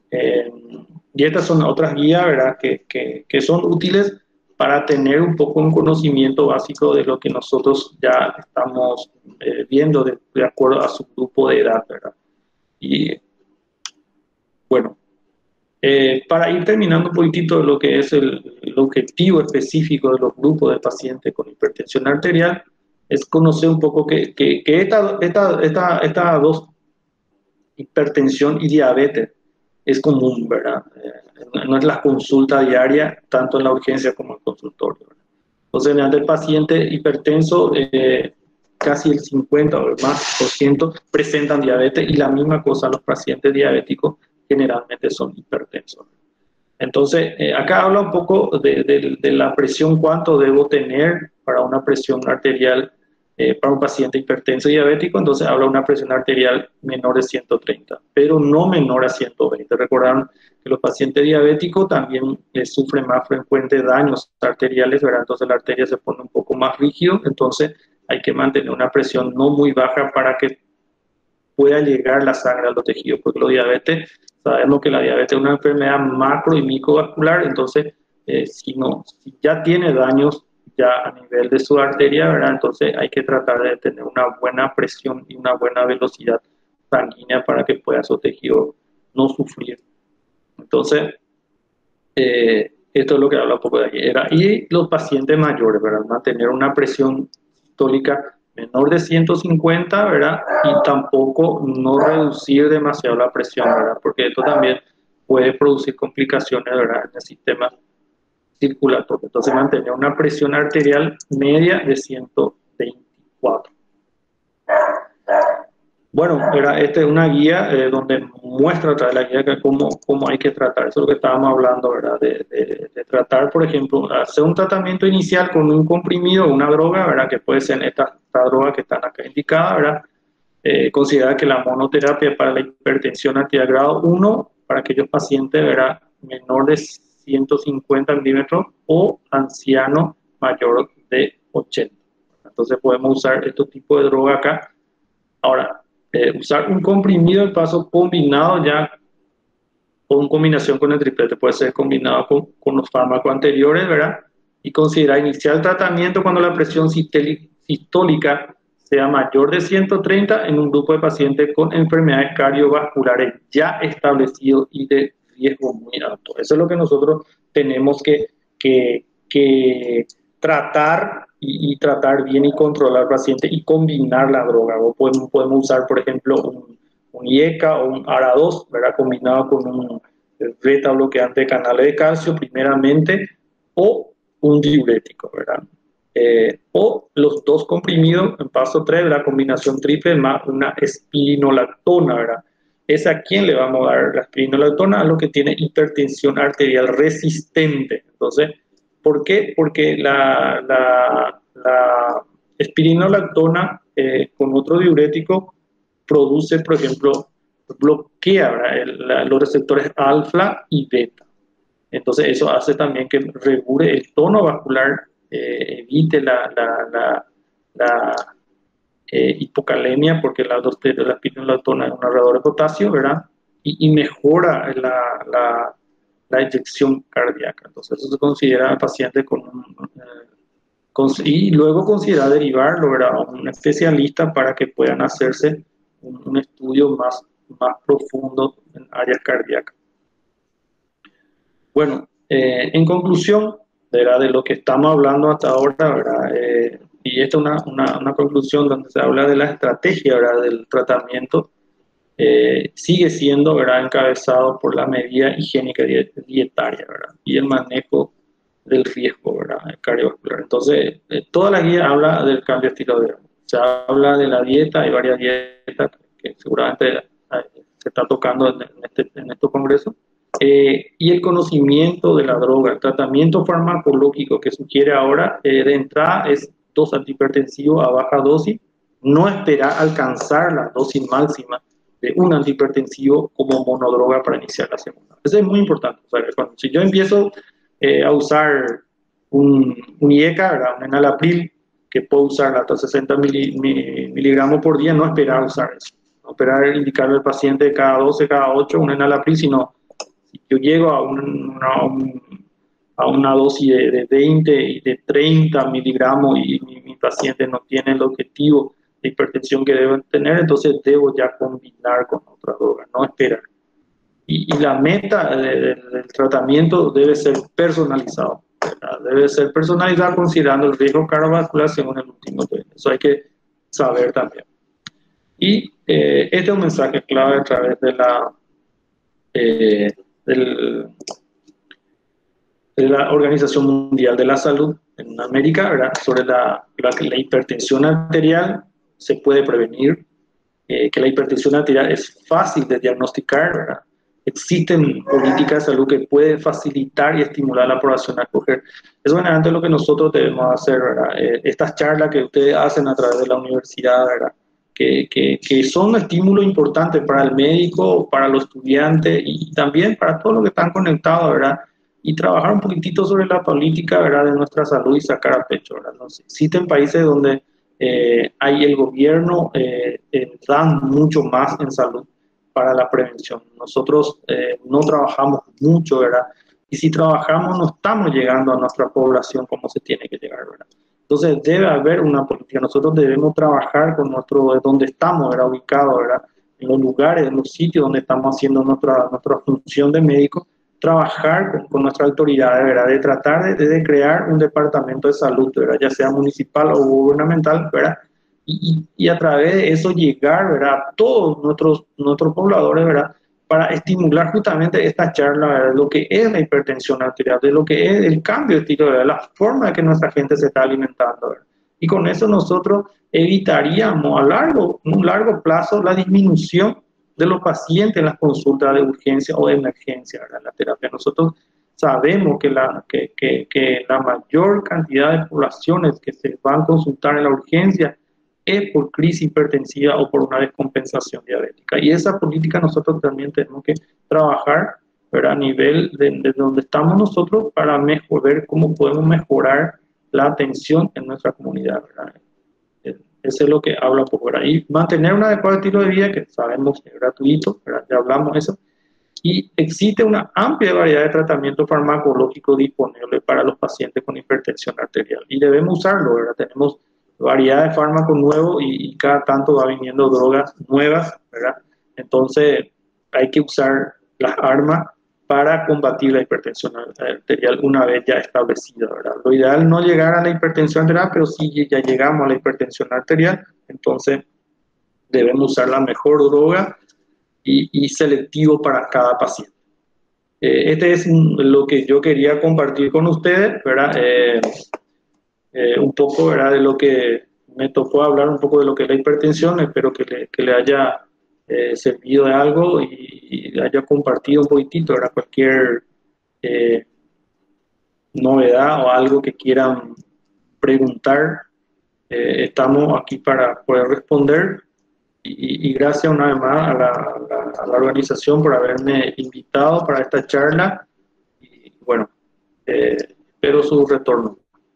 Y estas son otras guías, ¿verdad? Que son útiles para tener un poco un conocimiento básico de lo que nosotros ya estamos viendo de acuerdo a su grupo de edad, ¿verdad? Y bueno, para ir terminando un poquitito de lo que es el objetivo específico de los grupos de pacientes con hipertensión arterial, es conocer un poco que estas dos, hipertensión y diabetes, es común, ¿verdad? No es la consulta diaria, tanto en la urgencia como en el consultorio, ¿verdad? Entonces, mediante el paciente hipertenso, casi el 50 o más por ciento presentan diabetes, y la misma cosa los pacientes diabéticos generalmente son hipertensos. Entonces, acá habla un poco de la presión, cuánto debo tener para una presión arterial para un paciente hipertenso y diabético. Entonces habla de una presión arterial menor de 130, pero no menor a 120. Recordaron que los pacientes diabéticos también sufren más frecuentes daños arteriales, ¿verdad? Entonces la arteria se pone un poco más rígido, entonces hay que mantener una presión no muy baja para que pueda llegar la sangre a los tejidos, porque los diabetes, sabemos que la diabetes es una enfermedad macro y microvascular. Entonces si ya tiene daños ya a nivel de su arteria, ¿verdad? Entonces hay que tratar de tener una buena presión y una buena velocidad sanguínea para que pueda su tejido no sufrir. Entonces, esto es lo que habla un poco de ayer. Y los pacientes mayores, ¿verdad? Mantener una presión sistólica menor de 150, ¿verdad? Y tampoco no reducir demasiado la presión, ¿verdad? Porque esto también puede producir complicaciones, ¿verdad? En el sistema circulatorio. Entonces, mantener una presión arterial media de 124. Bueno, esta es una guía donde muestra a través de la guía cómo hay que tratar. Eso es lo que estábamos hablando, ¿verdad? De tratar, por ejemplo, hacer un tratamiento inicial con un comprimido o una droga, ¿verdad? Que puede ser esta droga que están acá indicada, ¿verdad? Considera que la monoterapia para la hipertensión arterial grado 1 para aquellos pacientes, ¿verdad? Menor de 150 milímetros o anciano mayor de 80. Entonces podemos usar este tipo de droga acá. Ahora, usar un comprimido en paso combinado ya o en combinación con el triplete, puede ser combinado con los fármacos anteriores, ¿verdad? Y considerar iniciar el tratamiento cuando la presión sistólica sea mayor de 130 en un grupo de pacientes con enfermedades cardiovasculares ya establecidos y de riesgo muy alto. Eso es lo que nosotros tenemos que tratar y tratar bien y controlar al paciente y combinar la droga. Podemos usar, por ejemplo, un IECA o un ARA2, ¿verdad? Combinado con un beta bloqueante de canales de calcio primeramente, o un diurético, ¿verdad? O los dos comprimidos en paso 3, la combinación triple más una espironolactona, ¿verdad? ¿Es a quién le vamos a dar la espironolactona? A lo que tiene hipertensión arterial resistente. Entonces, ¿por qué? Porque la espironolactona con otro diurético produce, por ejemplo, bloquea los receptores alfa y beta. Entonces eso hace también que regule el tono vascular, evite la hipocalemia, porque la espironolactona es un ahorrador de potasio, ¿verdad? Y mejora la eyección cardíaca. Entonces eso se considera paciente y luego considera derivarlo, ¿verdad?, a un especialista para que puedan hacerse un estudio más profundo en áreas cardíacas. Bueno, en conclusión, ¿verdad?, de lo que estamos hablando hasta ahora, ¿verdad? Y esta es una conclusión donde se habla de la estrategia, ¿verdad?, del tratamiento, sigue siendo, ¿verdad?, encabezado por la medida higiénica dietaria, ¿verdad?, y el manejo del riesgo, ¿verdad?, cardiovascular. Entonces, toda la guía habla del cambio de estilo de vida. Se habla de la dieta, hay varias dietas que seguramente se está tocando en estos congresos. Y el conocimiento de la droga, el tratamiento farmacológico que sugiere ahora de entrada es dos antihipertensivos a baja dosis, no esperar alcanzar la dosis máxima de un antihipertensivo como monodroga para iniciar la segunda. Eso es muy importante. O sea, si yo empiezo a usar un IECA, ¿verdad?, un enalapril, que puedo usar hasta 60 miligramos por día, no esperar usar eso. No esperar indicarle al paciente cada 12, cada 8 un enalapril, sino Si yo llego a una dosis de 20 y de 30 miligramos y mi paciente no tiene el objetivo de hipertensión que deben tener, entonces debo ya combinar con otra droga, no esperar. Y la meta del tratamiento debe ser personalizado, ¿verdad? Debe ser personalizado considerando el riesgo cardiovascular según el último estudio. Eso hay que saber también. Y este es un mensaje clave a través de la Organización Mundial de la Salud en América, ¿verdad? Sobre la hipertensión arterial se puede prevenir, que la hipertensión arterial es fácil de diagnosticar, ¿verdad? Existen políticas de salud que pueden facilitar y estimular la población a acoger. Es básicamente lo que nosotros debemos hacer, ¿verdad? Estas charlas que ustedes hacen a través de la universidad, ¿verdad? Que son un estímulo importante para el médico, para los estudiantes y también para todos los que están conectados, ¿verdad? Y trabajar un poquitito sobre la política, ¿verdad? De nuestra salud y sacar a pecho, ¿verdad? No sé, existen países donde hay el gobierno dan mucho más en salud para la prevención. Nosotros no trabajamos mucho, ¿verdad? Y si trabajamos no estamos llegando a nuestra población como se tiene que llegar, ¿verdad? Entonces debe haber una política. Nosotros debemos trabajar con donde estamos, ¿verdad? Ubicados, ¿verdad? En los lugares, en los sitios donde estamos haciendo nuestra función de médico, trabajar con nuestras autoridades, ¿verdad? De tratar de crear un departamento de salud, ¿verdad? Ya sea municipal o gubernamental, ¿verdad? Y a través de eso llegar, ¿verdad? A todos nuestros pobladores, ¿verdad? Para estimular justamente esta charla, ¿verdad? Lo que es la hipertensión arterial, de lo que es el cambio de estilo de vida, la forma en que nuestra gente se está alimentando, ¿verdad? Y con eso nosotros evitaríamos un largo plazo la disminución de los pacientes en las consultas de urgencia o de emergencia, ¿verdad? La terapia. Nosotros sabemos que la mayor cantidad de poblaciones que se van a consultar en la urgencia es por crisis hipertensiva o por una descompensación diabética. Y esa política nosotros también tenemos que trabajar, ¿verdad? A nivel de donde estamos nosotros para ver cómo podemos mejorar la atención en nuestra comunidad, ¿verdad? Eso es lo que habla por ahí. Mantener un adecuado estilo de vida que sabemos que es gratuito, ¿verdad? Ya hablamos de eso. Y existe una amplia variedad de tratamientos farmacológicos disponibles para los pacientes con hipertensión arterial. Y debemos usarlo, ¿verdad? Tenemos variedad de fármacos nuevos y cada tanto va viniendo drogas nuevas, ¿verdad? Entonces hay que usar las armas para combatir la hipertensión arterial una vez ya establecida, ¿verdad? Lo ideal es no llegar a la hipertensión arterial, pero si ya llegamos a la hipertensión arterial, entonces debemos usar la mejor droga y selectivo para cada paciente. Este es lo que yo quería compartir con ustedes, ¿verdad? Un poco, ¿verdad? De lo que me tocó hablar, un poco de lo que es la hipertensión. Espero que le haya servido de algo y haya compartido un poquitito, ¿verdad? Cualquier novedad o algo que quieran preguntar, estamos aquí para poder responder. Y gracias una vez más a la organización por haberme invitado para esta charla. Y bueno, espero su retorno.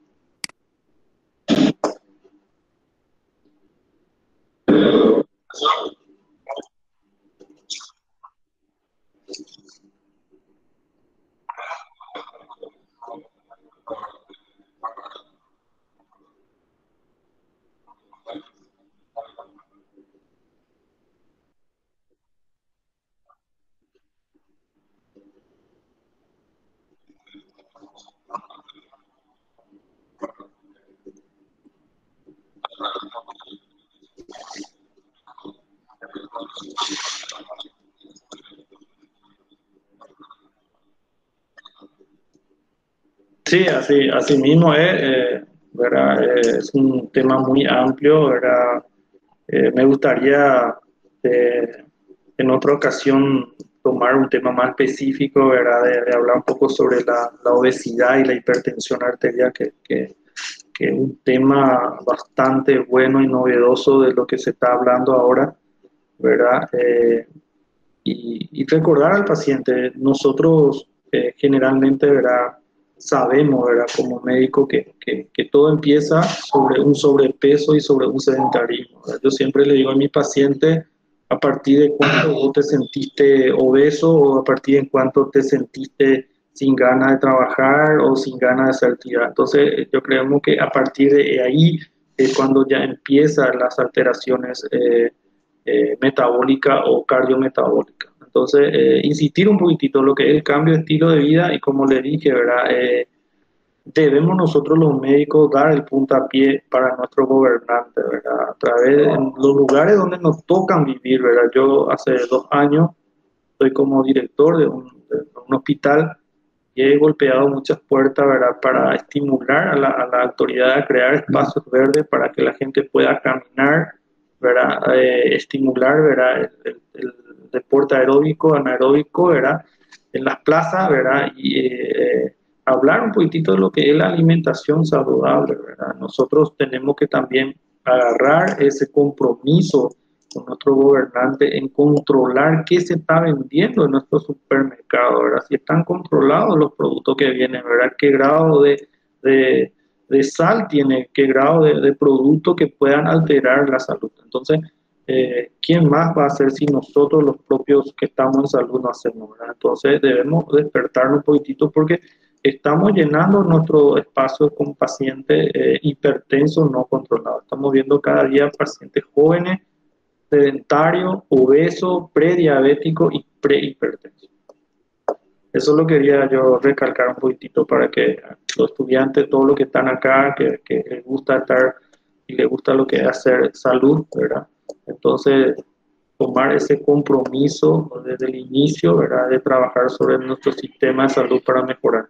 Sí, así mismo es, ¿verdad? Es un tema muy amplio, ¿verdad? Me gustaría en otra ocasión tomar un tema más específico, ¿verdad? De hablar un poco sobre la obesidad y la hipertensión arterial, que es un tema bastante bueno y novedoso de lo que se está hablando ahora, ¿verdad? Y recordar al paciente, nosotros generalmente, ¿verdad? Sabemos, ¿verdad? Como médico que todo empieza sobre un sobrepeso y sobre un sedentarismo, ¿verdad? Yo siempre le digo a mi paciente, a partir de cuánto vos te sentiste obeso o a partir de cuánto te sentiste sin ganas de trabajar o sin ganas de hacer actividad. Entonces, yo creo que a partir de ahí es cuando ya empiezan las alteraciones metabólicas o cardiometabólicas. Entonces, insistir un poquitito en lo que es el cambio de estilo de vida y como le dije, ¿verdad? Debemos nosotros los médicos dar el puntapié para nuestros gobernantes, ¿verdad? A través de los lugares donde nos tocan vivir, ¿verdad? Yo hace 2 años estoy como director de un hospital y he golpeado muchas puertas, ¿verdad? Para estimular a la autoridad a crear espacios verdes para que la gente pueda caminar, ¿verdad? Estimular, ¿verdad? El deporte aeróbico, anaeróbico, ¿verdad? En las plazas, ¿verdad? Y hablar un poquitito de lo que es la alimentación saludable, ¿verdad? Nosotros tenemos que también agarrar ese compromiso con nuestro gobernante en controlar qué se está vendiendo en nuestros supermercados, ¿verdad? Si están controlados los productos que vienen, ¿verdad? ¿Qué grado de, de sal tiene? ¿Qué grado de productos que puedan alterar la salud? Entonces, ¿quién más va a hacer si nosotros los propios que estamos en salud no hacemos, ¿verdad? Entonces, debemos despertarnos un poquitito porque estamos llenando nuestro espacio con pacientes hipertensos no controlados. Estamos viendo cada día pacientes jóvenes sedentario, obeso, prediabético y prehipertenso. Eso lo quería yo recalcar un poquitito para que los estudiantes, todos los que están acá, que les gusta estar y les gusta lo que es hacer salud, ¿verdad? Entonces, tomar ese compromiso desde el inicio, ¿verdad? De trabajar sobre nuestro sistema de salud para mejorar.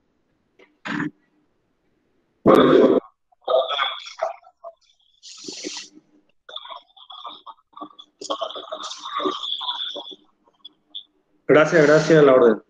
Gracias, gracias a la orden.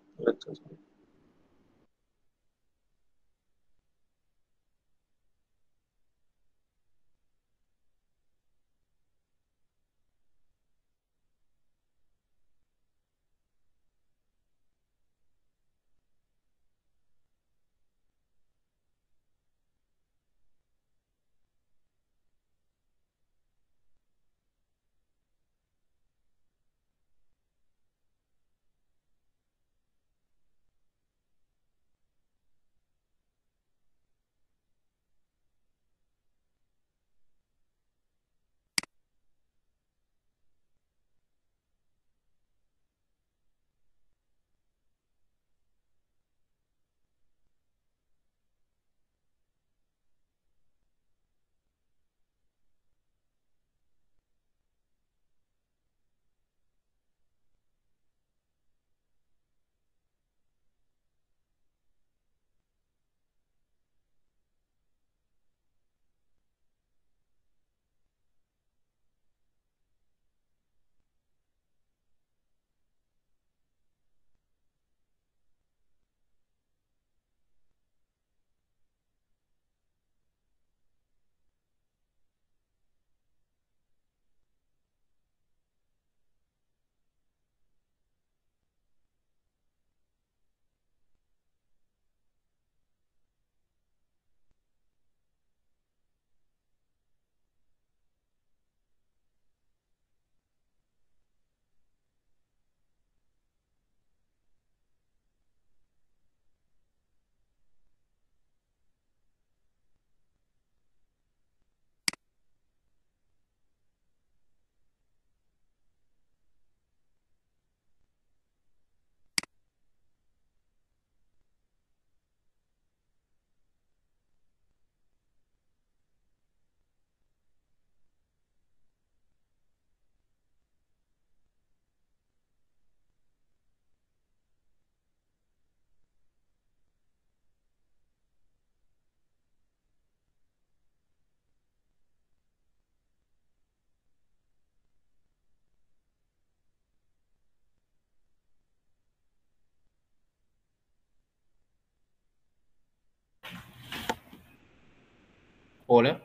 Hola.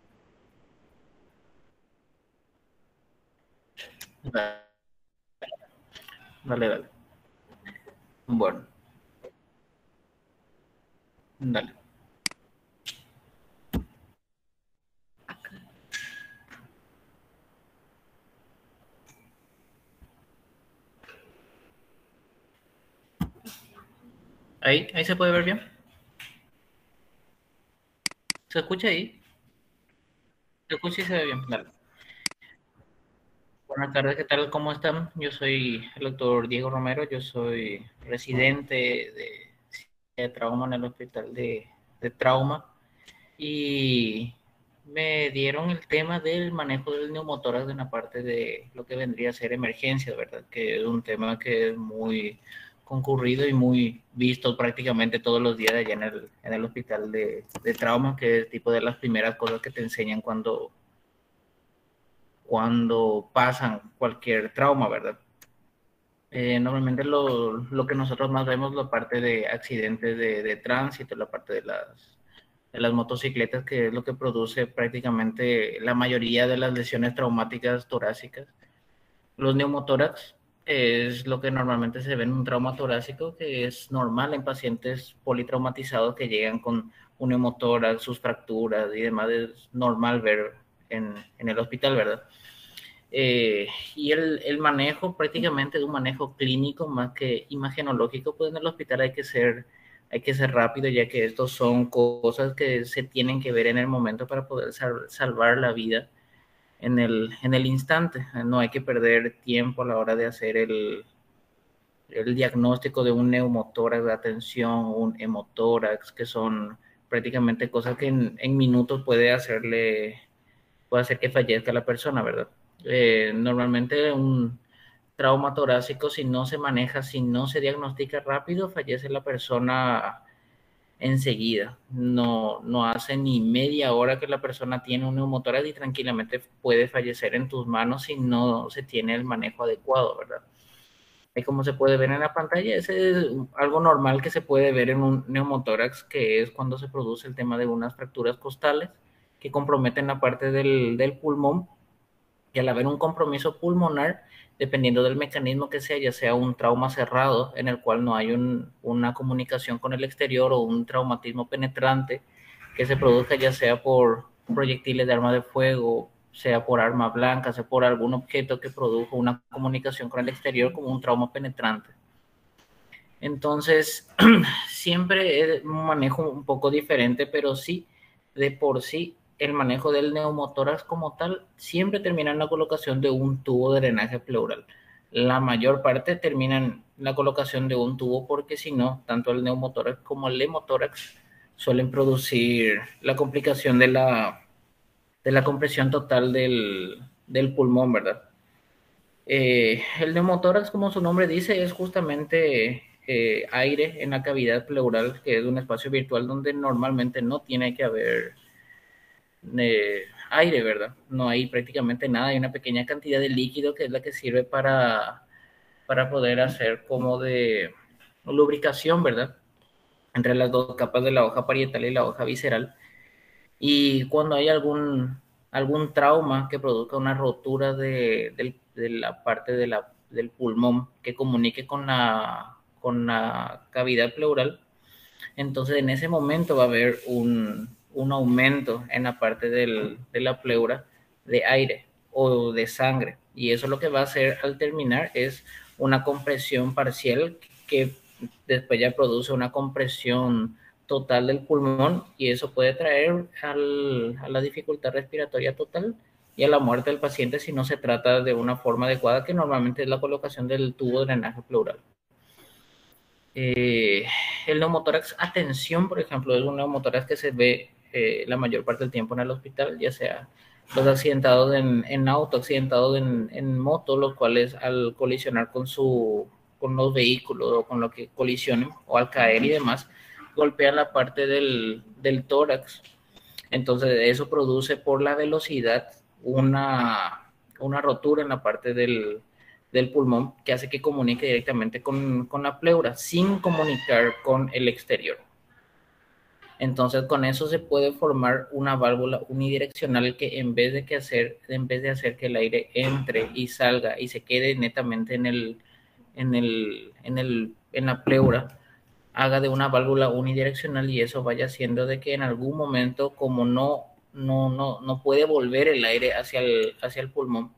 Dale, dale, dale. Bueno, dale. Ahí se puede ver bien. ¿Se escucha ahí? ¿Se escucha y se ve bien? Dale. Buenas tardes, ¿qué tal? ¿Cómo están? Yo soy el doctor Diego Romero, yo soy residente de trauma en el hospital de trauma y me dieron el tema del manejo del neumotórax en la parte de lo que vendría a ser emergencia, ¿verdad? Que es un tema que es muy concurrido y muy visto prácticamente todos los días allá en el hospital de trauma, que es tipo de las primeras cosas que te enseñan cuando pasan cualquier trauma, ¿verdad? Normalmente lo que nosotros más vemos es la parte de accidentes de tránsito, la parte de las motocicletas, que es lo que produce prácticamente la mayoría de las lesiones traumáticas torácicas. Los neumotórax es lo que normalmente se ve en un trauma torácico, que es normal en pacientes politraumatizados que llegan con un neumotórax, sus fracturas y demás, es normal ver en el hospital, ¿verdad? Y el manejo prácticamente es un manejo clínico más que imagenológico, pues en el hospital hay que ser rápido, ya que estos son cosas que se tienen que ver en el momento para poder salvar la vida en el instante. No hay que perder tiempo a la hora de hacer el diagnóstico de un neumotórax de atención, un hemotórax, que son prácticamente cosas que en minutos puede hacer que fallezca la persona, ¿verdad? Normalmente un trauma torácico, si no se maneja, si no se diagnostica rápido, fallece la persona enseguida. No hace ni media hora que la persona tiene un neumotórax y tranquilamente puede fallecer en tus manos si no se tiene el manejo adecuado, ¿verdad? Y como se puede ver en la pantalla, ese es algo normal que se puede ver en un neumotórax, que es cuando se produce el tema de unas fracturas costales que comprometen la parte del pulmón, y al haber un compromiso pulmonar, dependiendo del mecanismo que sea, ya sea un trauma cerrado en el cual no hay una comunicación con el exterior o un traumatismo penetrante que se produzca ya sea por proyectiles de arma de fuego, sea por arma blanca, sea por algún objeto que produjo una comunicación con el exterior como un trauma penetrante. Entonces, siempre es un manejo un poco diferente, pero sí, de por sí, el manejo del neumotórax como tal siempre termina en la colocación de un tubo de drenaje pleural. La mayor parte termina en la colocación de un tubo porque si no, tanto el neumotórax como el hemotórax suelen producir la complicación de la compresión total del pulmón, ¿verdad? El neumotórax, como su nombre dice, es justamente aire en la cavidad pleural, que es un espacio virtual donde normalmente no tiene que haber aire, ¿verdad? No hay prácticamente nada, hay una pequeña cantidad de líquido que es la que sirve para poder hacer como de lubricación, ¿verdad? Entre las dos capas de la hoja parietal y la hoja visceral. Y cuando hay algún trauma que produzca una rotura de la parte del pulmón que comunique con la cavidad pleural, entonces en ese momento va a haber un aumento en la parte de la pleura de aire o de sangre. Y eso lo que va a hacer al terminar es una compresión parcial que después ya produce una compresión total del pulmón, y eso puede traer a la dificultad respiratoria total y a la muerte del paciente si no se trata de una forma adecuada, que normalmente es la colocación del tubo de drenaje pleural. Eh, el neumotórax atención, por ejemplo, es un neumotórax que se ve la mayor parte del tiempo en el hospital, ya sea los accidentados en auto, accidentados en moto, los cuales al colisionar con los vehículos o con lo que colisionen o al caer y demás, golpean la parte del tórax. Entonces eso produce por la velocidad una rotura en la parte del pulmón que hace que comunique directamente con la pleura sin comunicar con el exterior. Entonces con eso se puede formar una válvula unidireccional que en vez de hacer que el aire entre y salga y se quede netamente en la pleura, haga de una válvula unidireccional, y eso vaya haciendo de que en algún momento, como no puede volver el aire hacia el pulmón,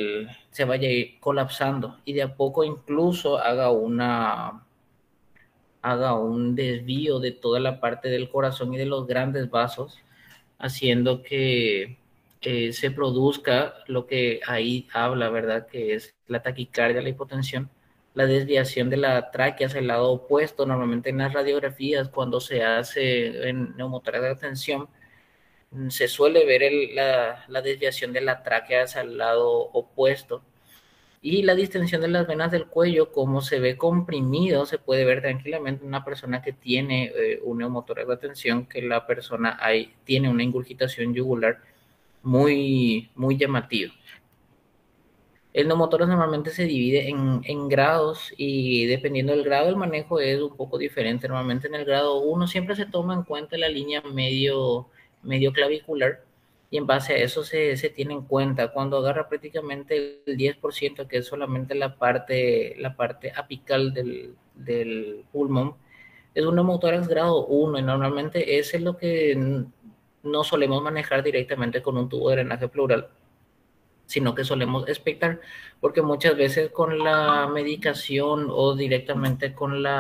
se vaya a ir colapsando y de a poco incluso haga haga un desvío de toda la parte del corazón y de los grandes vasos, haciendo que se produzca lo que ahí habla, ¿verdad? Que es la taquicardia, la hipotensión, la desviación de la tráquea hacia el lado opuesto. Normalmente en las radiografías, cuando se hace en neumotórax de tensión, se suele ver la desviación de la tráquea hacia el lado opuesto. Y la distensión de las venas del cuello, como se ve comprimido, se puede ver tranquilamente en una persona que tiene un neumotórax de tensión, que la persona tiene una ingurgitación yugular muy llamativa. El neumotórax normalmente se divide en grados y dependiendo del grado el manejo es un poco diferente. Normalmente en el grado 1 siempre se toma en cuenta la línea medio clavicular y en base a eso se tiene en cuenta. Cuando agarra prácticamente el 10%, que es solamente la parte apical del pulmón, es un neumotórax grado 1 y normalmente ese es lo que no solemos manejar directamente con un tubo de drenaje pleural, sino que solemos expectar, porque muchas veces con la medicación o directamente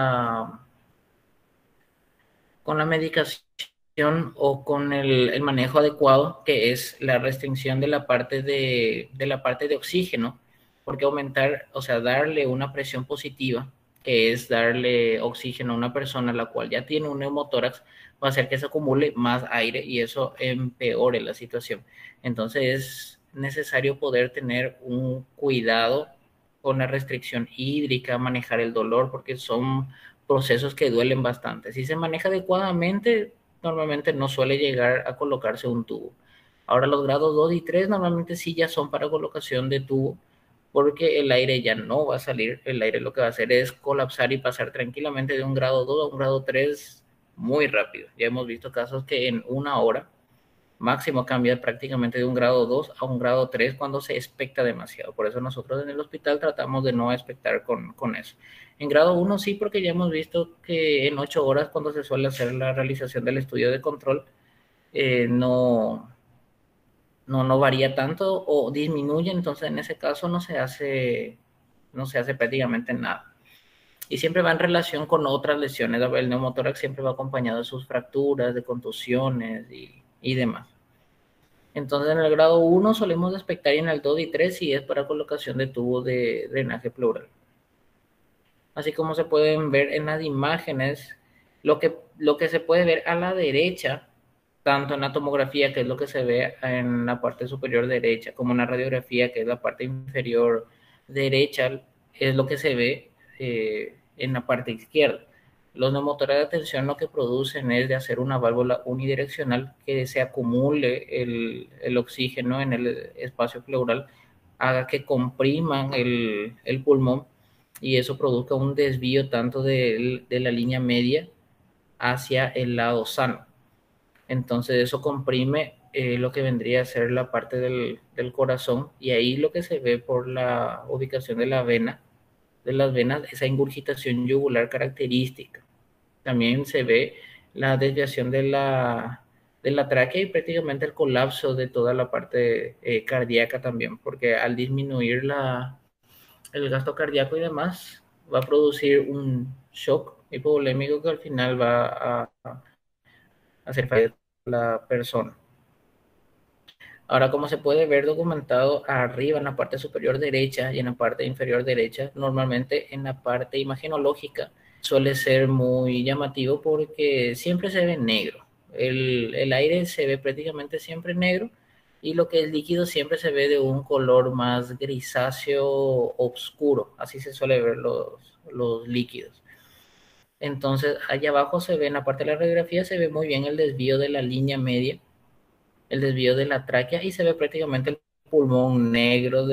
con la medicación o con el manejo adecuado, que es la restricción de la parte de oxígeno, porque aumentar, o sea, darle una presión positiva, que es darle oxígeno a una persona la cual ya tiene un neumotórax, va a hacer que se acumule más aire y eso empeore la situación. Entonces es necesario poder tener un cuidado con la restricción hídrica, manejar el dolor, porque son procesos que duelen bastante. Si se maneja adecuadamente, normalmente no suele llegar a colocarse un tubo. Ahora los grados 2 y 3 normalmente sí ya son para colocación de tubo, porque el aire ya no va a salir, el aire lo que va a hacer es colapsar y pasar tranquilamente de un grado 2 a un grado 3 muy rápido. Ya hemos visto casos que en una hora máximo cambia prácticamente de un grado 2 a un grado 3 cuando se expecta demasiado. Por eso nosotros en el hospital tratamos de no expectar con eso. En grado 1 sí, porque ya hemos visto que en 8 horas cuando se suele hacer la realización del estudio de control, no varía tanto o disminuye, entonces en ese caso no se hace prácticamente nada. Y siempre va en relación con otras lesiones. El neumotórax siempre va acompañado de sus fracturas, de contusiones y demás. Entonces en el grado 1 solemos expectar y en el 2 y 3 si es para colocación de tubo de drenaje pleural. Así como se pueden ver en las imágenes, lo que se puede ver a la derecha, tanto en la tomografía, que es lo que se ve en la parte superior derecha, como en la radiografía, que es la parte inferior derecha, es lo que se ve en la parte izquierda. Los neumotórax de tensión lo que producen es de hacer una válvula unidireccional que se acumule el oxígeno en el espacio pleural, haga que compriman el pulmón y eso produzca un desvío tanto de la línea media hacia el lado sano. Entonces eso comprime lo que vendría a ser la parte del corazón y ahí lo que se ve por la ubicación de de las venas, esa ingurgitación yugular característica. También se ve la desviación de la tráquea y prácticamente el colapso de toda la parte cardíaca también, porque al disminuir el gasto cardíaco y demás, va a producir un shock hipovolémico que al final va a hacer fallecer a la persona. Ahora, como se puede ver documentado arriba en la parte superior derecha y en la parte inferior derecha, normalmente en la parte imagenológica suele ser muy llamativo porque siempre se ve negro. El aire se ve prácticamente siempre negro y lo que es líquido siempre se ve de un color más grisáceo oscuro. Así se suele ver los líquidos. Entonces, allá abajo se ve, en la parte de la radiografía, se ve muy bien el desvío de la línea media, el desvío de la tráquea y se ve prácticamente el pulmón negro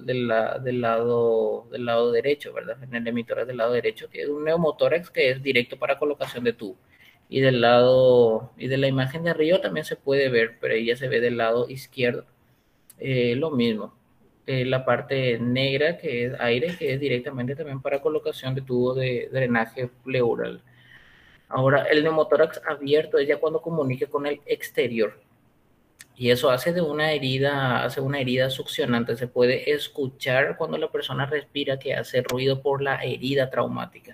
del lado derecho, ¿verdad? En el emitor del lado derecho, que es un neumotórax que es directo para colocación de tubo. Y y de la imagen de arriba también se puede ver, pero ella se ve del lado izquierdo. Lo mismo. La parte negra, que es aire, que es directamente también para colocación de tubo de drenaje pleural. Ahora, el neumotórax abierto es ya cuando comunique con el exterior. Y eso hace una herida succionante. Se puede escuchar cuando la persona respira que hace ruido por la herida traumática.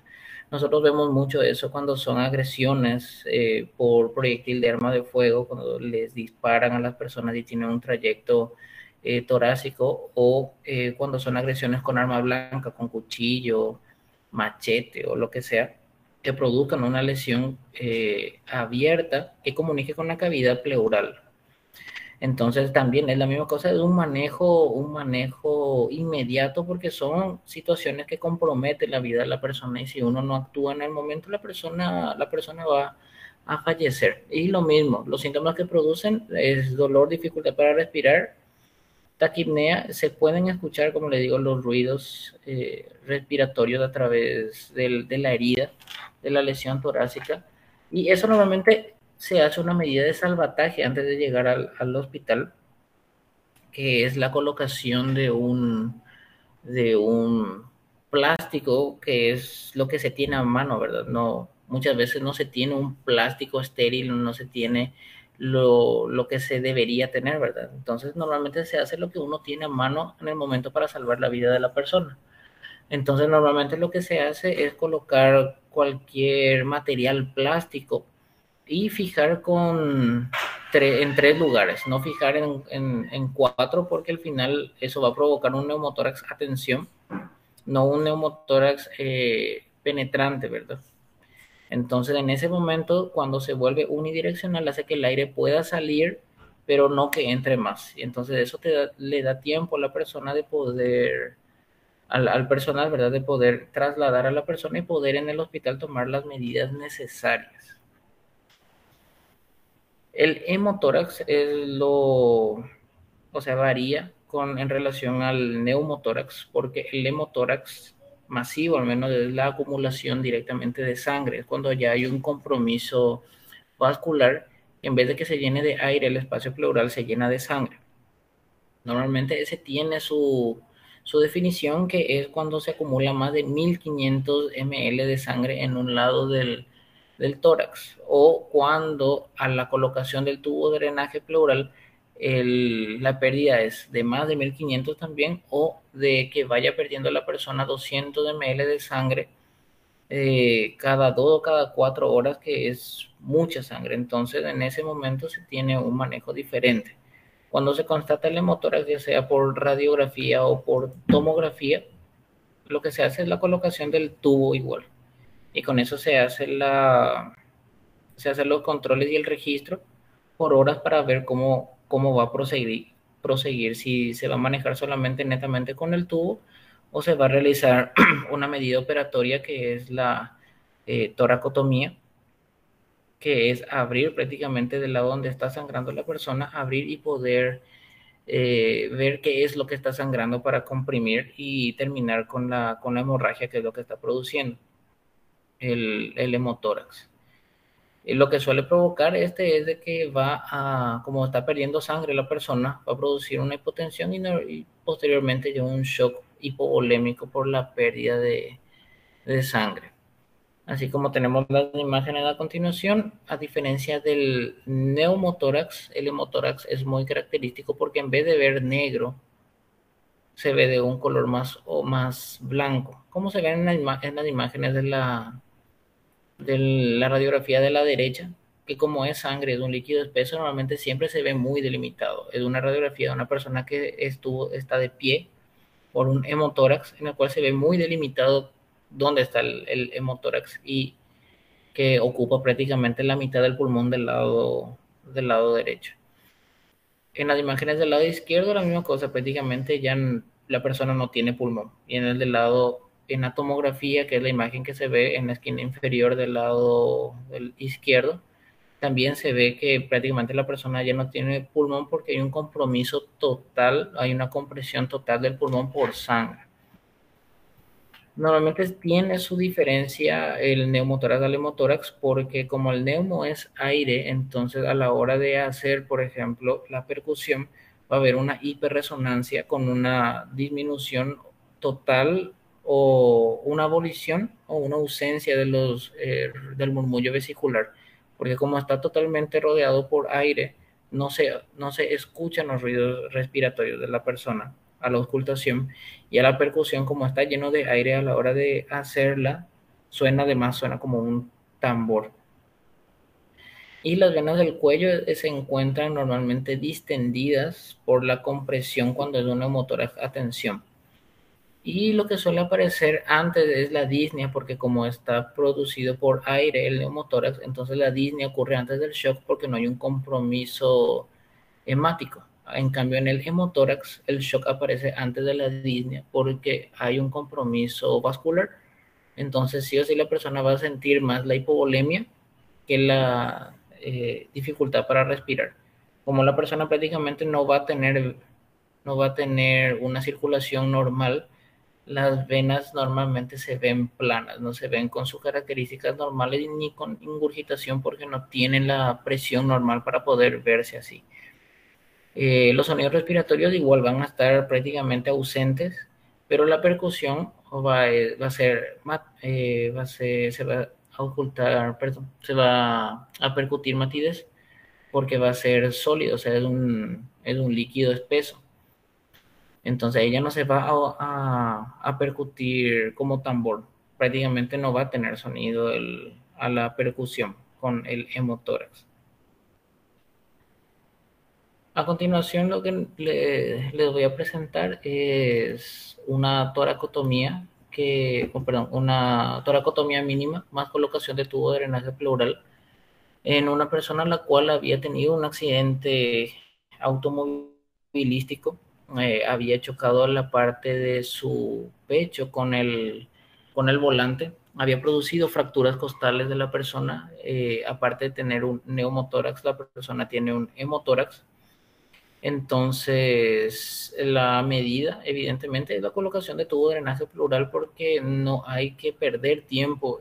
Nosotros vemos mucho eso cuando son agresiones por proyectil de arma de fuego, cuando les disparan a las personas y tienen un trayecto torácico, o cuando son agresiones con arma blanca, con cuchillo, machete o lo que sea, que produzcan una lesión abierta que comunique con la cavidad pleural. Entonces también es la misma cosa de un manejo inmediato, porque son situaciones que comprometen la vida de la persona, y si uno no actúa en el momento, la persona va a fallecer. Y lo mismo, los síntomas que producen es dolor, dificultad para respirar, taquipnea, se pueden escuchar, como le digo, los ruidos respiratorios a través de la herida, de la lesión torácica, y eso normalmente se hace una medida de salvataje antes de llegar al hospital, que es la colocación de un plástico, que es lo que se tiene a mano, ¿verdad? No, muchas veces no se tiene un plástico estéril, no se tiene lo que se debería tener, ¿verdad? Entonces normalmente se hace lo que uno tiene a mano en el momento para salvar la vida de la persona. Entonces normalmente lo que se hace es colocar cualquier material plástico y fijar en tres lugares, no fijar en cuatro, porque al final eso va a provocar un neumotórax a tensión, no un neumotórax penetrante, ¿verdad? Entonces en ese momento, cuando se vuelve unidireccional, hace que el aire pueda salir, pero no que entre más. Y entonces eso le da tiempo a la persona de poder, al personal, ¿verdad? De poder trasladar a la persona y poder en el hospital tomar las medidas necesarias. El hemotórax es o sea, varía en relación al neumotórax, porque el hemotórax masivo, al menos, es la acumulación directamente de sangre. Es cuando ya hay un compromiso vascular, en vez de que se llene de aire, el espacio pleural se llena de sangre. Normalmente ese tiene su definición, que es cuando se acumula más de 1500 ml de sangre en un lado del tórax, o cuando a la colocación del tubo de drenaje pleural la pérdida es de más de 1500 también, o de que vaya perdiendo la persona 200 ml de sangre cada 2 o cada 4 horas, que es mucha sangre. Entonces en ese momento se tiene un manejo diferente. Cuando se constata el hemotórax, ya sea por radiografía o por tomografía, lo que se hace es la colocación del tubo igual. Y con eso se hacen los controles y el registro por horas para ver cómo va a proseguir, si se va a manejar solamente netamente con el tubo, o se va a realizar una medida operatoria, que es la toracotomía, que es abrir prácticamente del lado donde está sangrando la persona, abrir y poder ver qué es lo que está sangrando para comprimir y terminar con la hemorragia, que es lo que está produciendo el hemotórax. Lo que suele provocar es de que como está perdiendo sangre la persona, va a producir una hipotensión y posteriormente ya un shock hipovolémico por la pérdida de sangre. Así como tenemos las imágenes a continuación, a diferencia del neumotórax, el hemotórax es muy característico, porque en vez de ver negro, se ve de un color más blanco, como se ve en las imágenes de la radiografía de la derecha, que como es sangre, es un líquido espeso, normalmente siempre se ve muy delimitado. Es una radiografía de una persona que está de pie, por un hemotórax en el cual se ve muy delimitado dónde está el hemotórax, y que ocupa prácticamente la mitad del pulmón del lado derecho. En las imágenes del lado izquierdo, la misma cosa, prácticamente ya la persona no tiene pulmón. Y en el del lado, en la tomografía, que es la imagen que se ve en la esquina inferior del lado del izquierdo, también se ve que prácticamente la persona ya no tiene pulmón, porque hay un compromiso total, hay una compresión total del pulmón por sangre. Normalmente tiene su diferencia el neumotórax al hemotórax, porque como el neumo es aire, entonces a la hora de hacer, por ejemplo, la percusión, va a haber una hiperresonancia con una disminución total, o una abolición o una ausencia del murmullo vesicular, porque como está totalmente rodeado por aire, no se escuchan los ruidos respiratorios de la persona a la auscultación, y a la percusión, como está lleno de aire a la hora de hacerla, suena como un tambor. Y las venas del cuello se encuentran normalmente distendidas por la compresión cuando es un neumotórax a tensión. Y lo que suele aparecer antes es la disnea, porque como está producido por aire el neumotórax, entonces la disnea ocurre antes del shock porque no hay un compromiso hemático. En cambio, en el hemotórax, el shock aparece antes de la disnea porque hay un compromiso vascular. Entonces, sí o sí, la persona va a sentir más la hipovolemia que la dificultad para respirar. Como la persona prácticamente no va a tener una circulación normal, las venas normalmente se ven planas, no se ven con sus características normales ni con ingurgitación porque no tienen la presión normal para poder verse así. Los sonidos respiratorios igual van a estar prácticamente ausentes, pero la percusión va a ser, se va a ocultar, perdón, se va a percutir matidez porque va a ser sólido, o sea, es un líquido espeso. Entonces ella no se va a percutir como tambor, prácticamente no va a tener sonido a la percusión con el hemotórax. A continuación, lo que les voy a presentar es una toracotomía una toracotomía mínima más colocación de tubo de drenaje pleural en una persona la cual había tenido un accidente automovilístico, había chocado la parte de su pecho con el volante, había producido fracturas costales de la persona, aparte de tener un neumotórax, la persona tiene un hemotórax. Entonces, la medida, evidentemente, es la colocación de tubo de drenaje pleural porque no hay que perder tiempo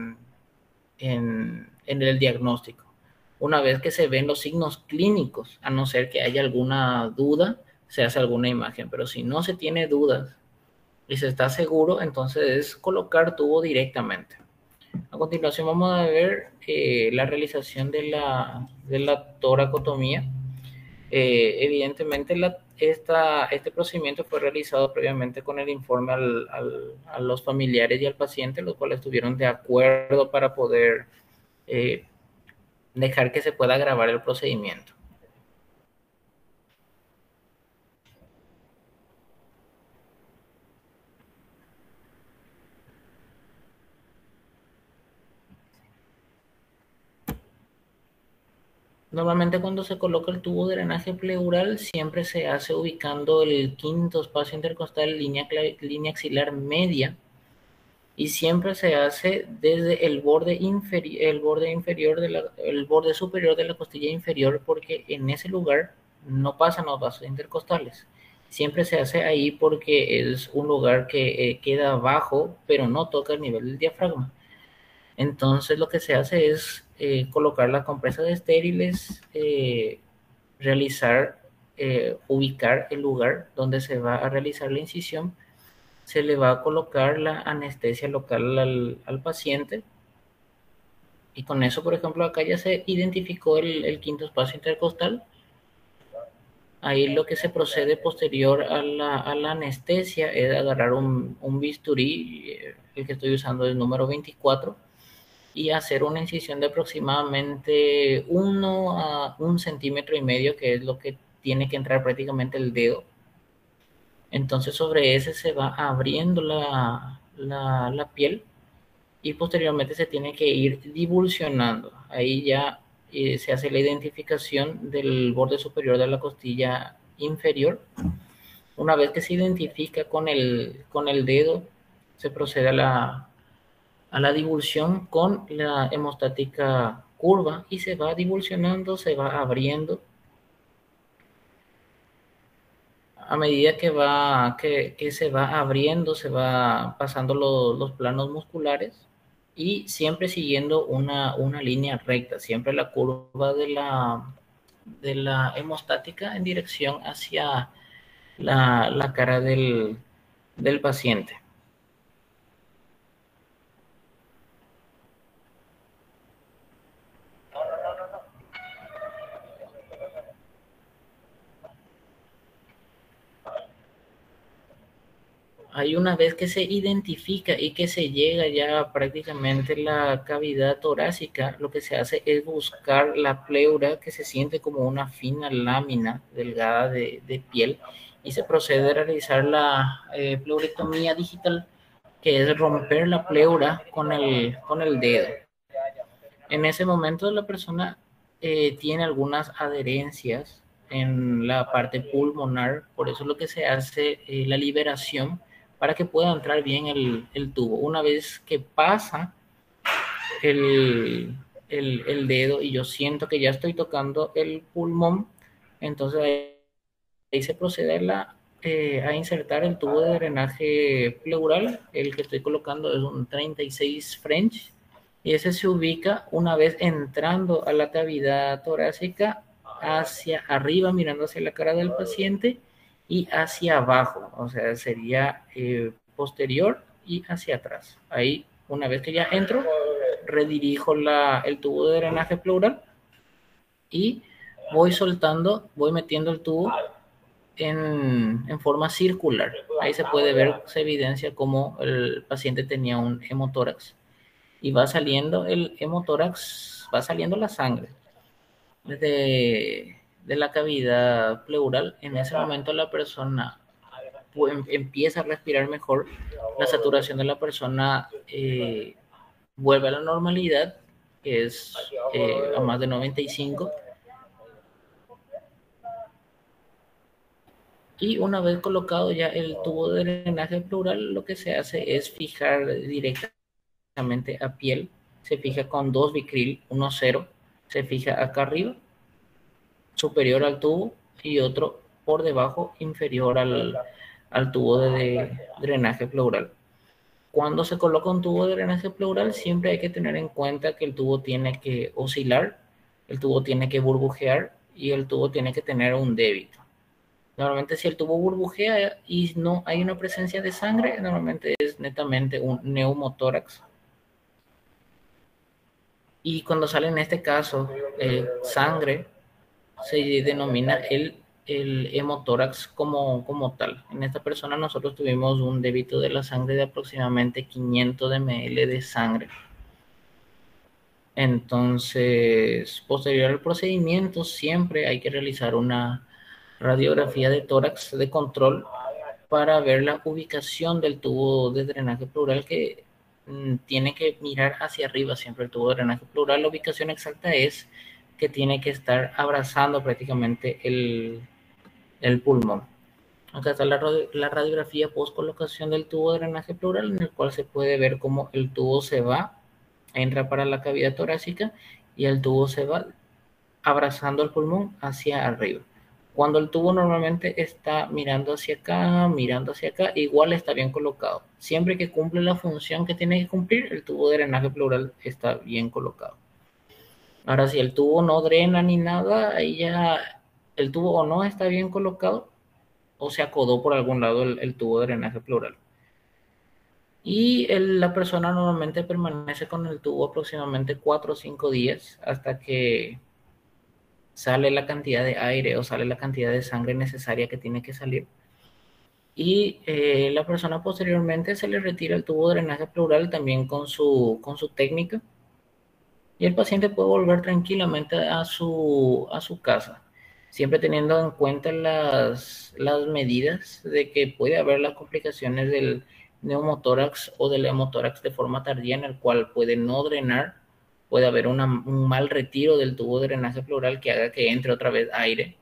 en el diagnóstico. Una vez que se ven los signos clínicos, a no ser que haya alguna duda, se hace alguna imagen, pero si no se tiene dudas y se está seguro, entonces es colocar tubo directamente. A continuación vamos a ver la realización de la toracotomía. Evidentemente, este procedimiento fue realizado previamente con el informe a los familiares y al paciente, los cuales estuvieron de acuerdo para poder eh, dejar que se pueda grabar el procedimiento. Normalmente cuando se coloca el tubo de drenaje pleural siempre se hace ubicando el quinto espacio intercostal, línea axilar media, y siempre se hace desde el borde superior de la costilla inferior, porque en ese lugar no pasan los vasos intercostales. Siempre se hace ahí porque es un lugar que queda bajo, pero no toca el nivel del diafragma. Entonces lo que se hace es colocar la compresa de estériles, ubicar el lugar donde se va a realizar la incisión, se le va a colocar la anestesia local al paciente, y con eso, por ejemplo, acá ya se identificó el quinto espacio intercostal. Ahí lo que se procede posterior a la anestesia es agarrar un bisturí, el que estoy usando es el número 24, y hacer una incisión de aproximadamente 1 a 1,5 centímetros, que es lo que tiene que entrar prácticamente el dedo. Entonces sobre ese se va abriendo la piel y posteriormente se tiene que ir divulsionando. Ahí ya se hace la identificación del borde superior de la costilla inferior. Una vez que se identifica con el dedo, se procede a la divulsión con la hemostática curva y se va divulsionando, se va abriendo. A medida que se va abriendo, se va pasando los planos musculares y siempre siguiendo una línea recta, siempre la curva de la hemostática en dirección hacia la cara del paciente. Hay una vez que se identifica y que se llega ya prácticamente la cavidad torácica, lo que se hace es buscar la pleura, que se siente como una fina lámina delgada de piel, y se procede a realizar la pleurectomía digital, que es romper la pleura con el dedo. En ese momento la persona tiene algunas adherencias en la parte pulmonar, por eso lo que se hace la liberación para que pueda entrar bien el tubo. Una vez que pasa el, el dedo y yo siento que ya estoy tocando el pulmón, entonces ahí se procede a insertar el tubo de drenaje pleural. El que estoy colocando es un 36 French, y ese se ubica una vez entrando a la cavidad torácica hacia arriba, mirando hacia la cara del paciente, y hacia abajo, o sea, sería posterior y hacia atrás. Ahí, una vez que ya entro, redirijo el tubo de drenaje pleural y voy soltando, voy metiendo el tubo en forma circular. Ahí se puede ver, se evidencia cómo el paciente tenía un hemotórax y va saliendo el hemotórax, va saliendo la sangre de la cavidad pleural. En ese momento la persona empieza a respirar mejor, la saturación de la persona vuelve a la normalidad, que es a más de 95. Y una vez colocado ya el tubo de drenaje pleural, lo que se hace es fijar directamente a piel. Se fija con 2 Vicryl, 1,0. Se fija acá arriba, superior al tubo, y otro por debajo, inferior al tubo de drenaje pleural. Cuando se coloca un tubo de drenaje pleural, siempre hay que tener en cuenta que el tubo tiene que oscilar, el tubo tiene que burbujear y el tubo tiene que tener un débito. Normalmente si el tubo burbujea y no hay una presencia de sangre, normalmente es netamente un neumotórax. Y cuando sale en este caso sangre, se denomina el hemotórax como tal. En esta persona nosotros tuvimos un débito de la sangre de aproximadamente 500 ml de sangre. Entonces, posterior al procedimiento, siempre hay que realizar una radiografía de tórax de control para ver la ubicación del tubo de drenaje pleural, que tiene que mirar hacia arriba siempre el tubo de drenaje pleural. La ubicación exacta es que tiene que estar abrazando prácticamente el pulmón. Acá está la radiografía post colocación del tubo de drenaje pleural, en el cual se puede ver cómo el tubo se va, entra para la cavidad torácica y el tubo se va abrazando el pulmón hacia arriba. Cuando el tubo normalmente está mirando hacia acá, igual está bien colocado. Siempre que cumple la función que tiene que cumplir, el tubo de drenaje pleural está bien colocado. Ahora, si el tubo no drena ni nada, ahí ya el tubo o no está bien colocado o se acodó por algún lado el tubo de drenaje pleural. Y la persona normalmente permanece con el tubo aproximadamente 4 o 5 días hasta que sale la cantidad de aire o sale la cantidad de sangre necesaria que tiene que salir. Y la persona posteriormente se le retira el tubo de drenaje pleural también con su técnica, y el paciente puede volver tranquilamente a su casa, siempre teniendo en cuenta las medidas de que puede haber las complicaciones del neumotórax o del hemotórax de forma tardía, en el cual puede no drenar, puede haber un mal retiro del tubo de drenaje pleural que haga que entre otra vez aire,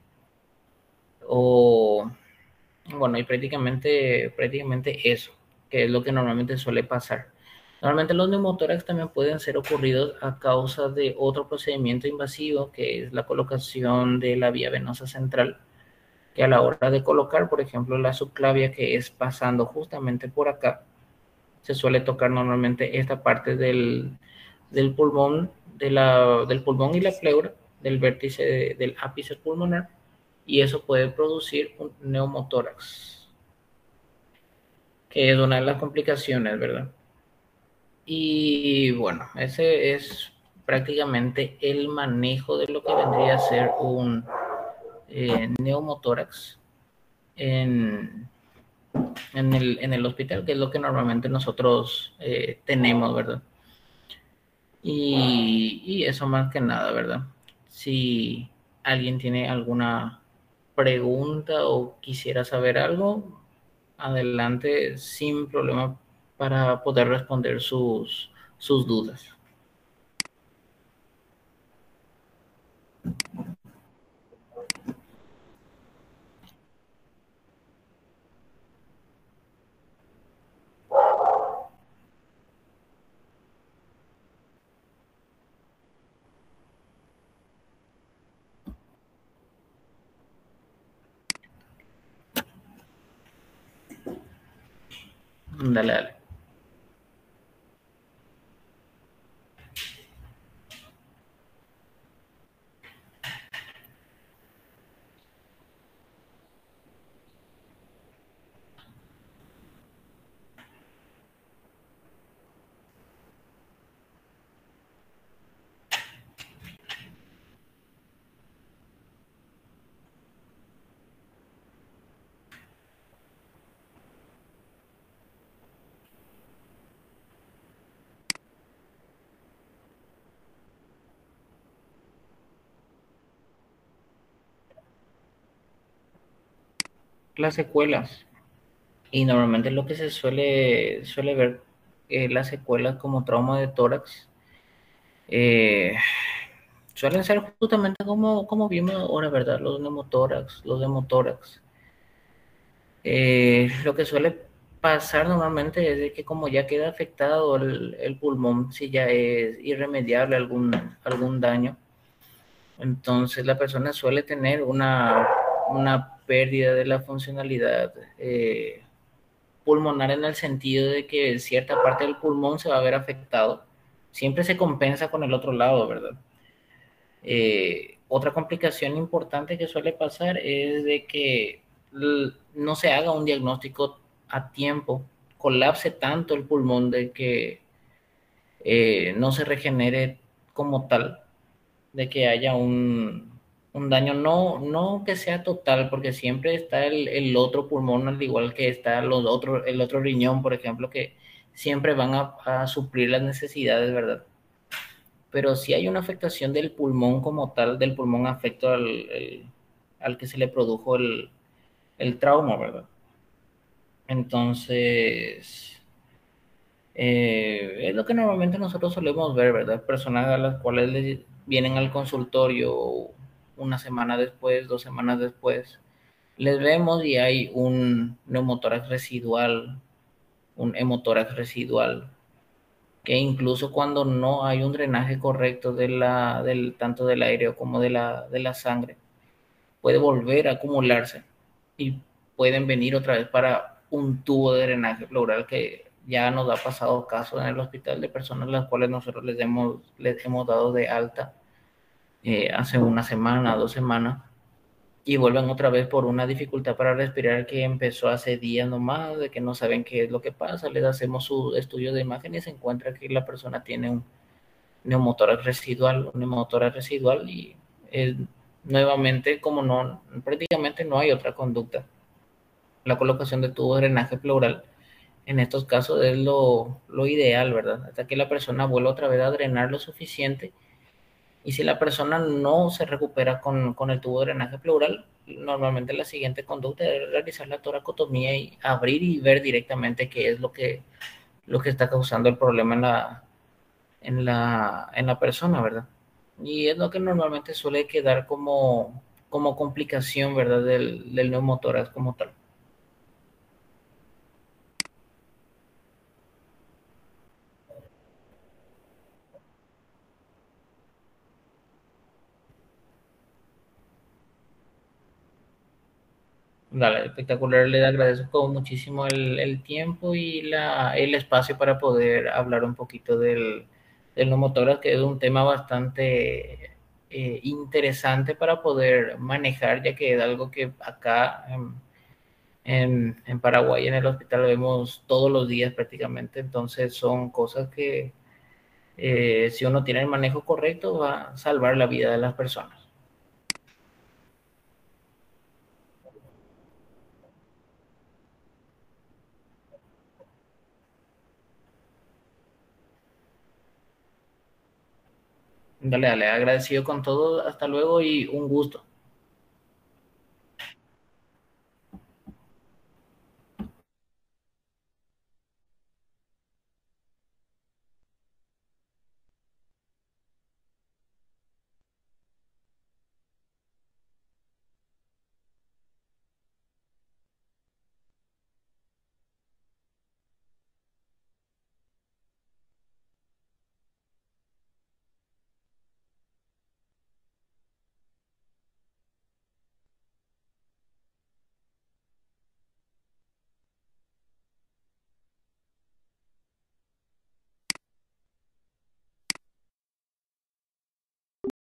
o bueno, y prácticamente eso, que es lo que normalmente suele pasar. Normalmente los neumotórax también pueden ser ocurridos a causa de otro procedimiento invasivo, que es la colocación de la vía venosa central, que a la hora de colocar, por ejemplo, la subclavia, que es pasando justamente por acá, se suele tocar normalmente esta parte del pulmón, del pulmón y la pleura, del vértice del ápice pulmonar, y eso puede producir un neumotórax, que es una de las complicaciones, ¿verdad? Y bueno, ese es prácticamente el manejo de lo que vendría a ser un neumotórax en, en el hospital, que es lo que normalmente nosotros tenemos, ¿verdad? Y eso más que nada, ¿verdad? Si alguien tiene alguna pregunta o quisiera saber algo, adelante sin problema para poder responder sus dudas. Dale, dale. Las secuelas. Y normalmente lo que se suele ver las secuelas como trauma de tórax eh, suelen ser justamente como vimos ahora, ¿verdad? Los neumotórax, los hemotórax. Lo que suele pasar normalmente es de que como ya queda afectado el pulmón, si ya es irremediable algún daño, entonces la persona suele tener una pérdida de la funcionalidad pulmonar en el sentido de que cierta parte del pulmón se va a ver afectado. Siempre se compensa con el otro lado, ¿verdad? Otra complicación importante que suele pasar es de que no se haga un diagnóstico a tiempo, colapse tanto el pulmón de que no se regenere como tal, de que haya un daño, no que sea total, porque siempre está el otro pulmón, al igual que está el otro riñón, por ejemplo, que siempre van a suplir las necesidades, ¿verdad? Pero si hay una afectación del pulmón como tal, del pulmón afecto al que se le produjo el trauma, ¿verdad? Entonces, es lo que normalmente nosotros solemos ver, ¿verdad? Personas a las cuales les vienen al consultorio una semana después, 2 semanas después, les vemos y hay un neumotórax residual, un hemotórax residual, que incluso cuando no hay un drenaje correcto tanto del aire como de la sangre, puede volver a acumularse y pueden venir otra vez para un tubo de drenaje pleural que ya nos ha pasado casos en el hospital de personas a las cuales nosotros les hemos dado de alta hace una semana, 2 semanas, y vuelven otra vez por una dificultad para respirar que empezó hace días nomás, de que no saben qué es lo que pasa, les hacemos su estudio de imagen y se encuentra que la persona tiene un neumotórax residual y nuevamente como no, prácticamente no hay otra conducta. La colocación de tubo de drenaje pleural en estos casos es lo ideal, ¿verdad? Hasta que la persona vuelva otra vez a drenar lo suficiente y si la persona no se recupera con el tubo de drenaje pleural, normalmente la siguiente conducta es realizar la toracotomía y abrir y ver directamente qué es lo que está causando el problema en la persona, ¿verdad? Y es lo que normalmente suele quedar como complicación, ¿verdad? Del neumotórax como tal. Dale, espectacular, le agradezco muchísimo el tiempo y el espacio para poder hablar un poquito del neumotórax, que es un tema bastante interesante para poder manejar, ya que es algo que acá en Paraguay, en el hospital, vemos todos los días prácticamente, entonces son cosas que si uno tiene el manejo correcto va a salvar la vida de las personas. Dale, dale, agradecido con todo, hasta luego y un gusto.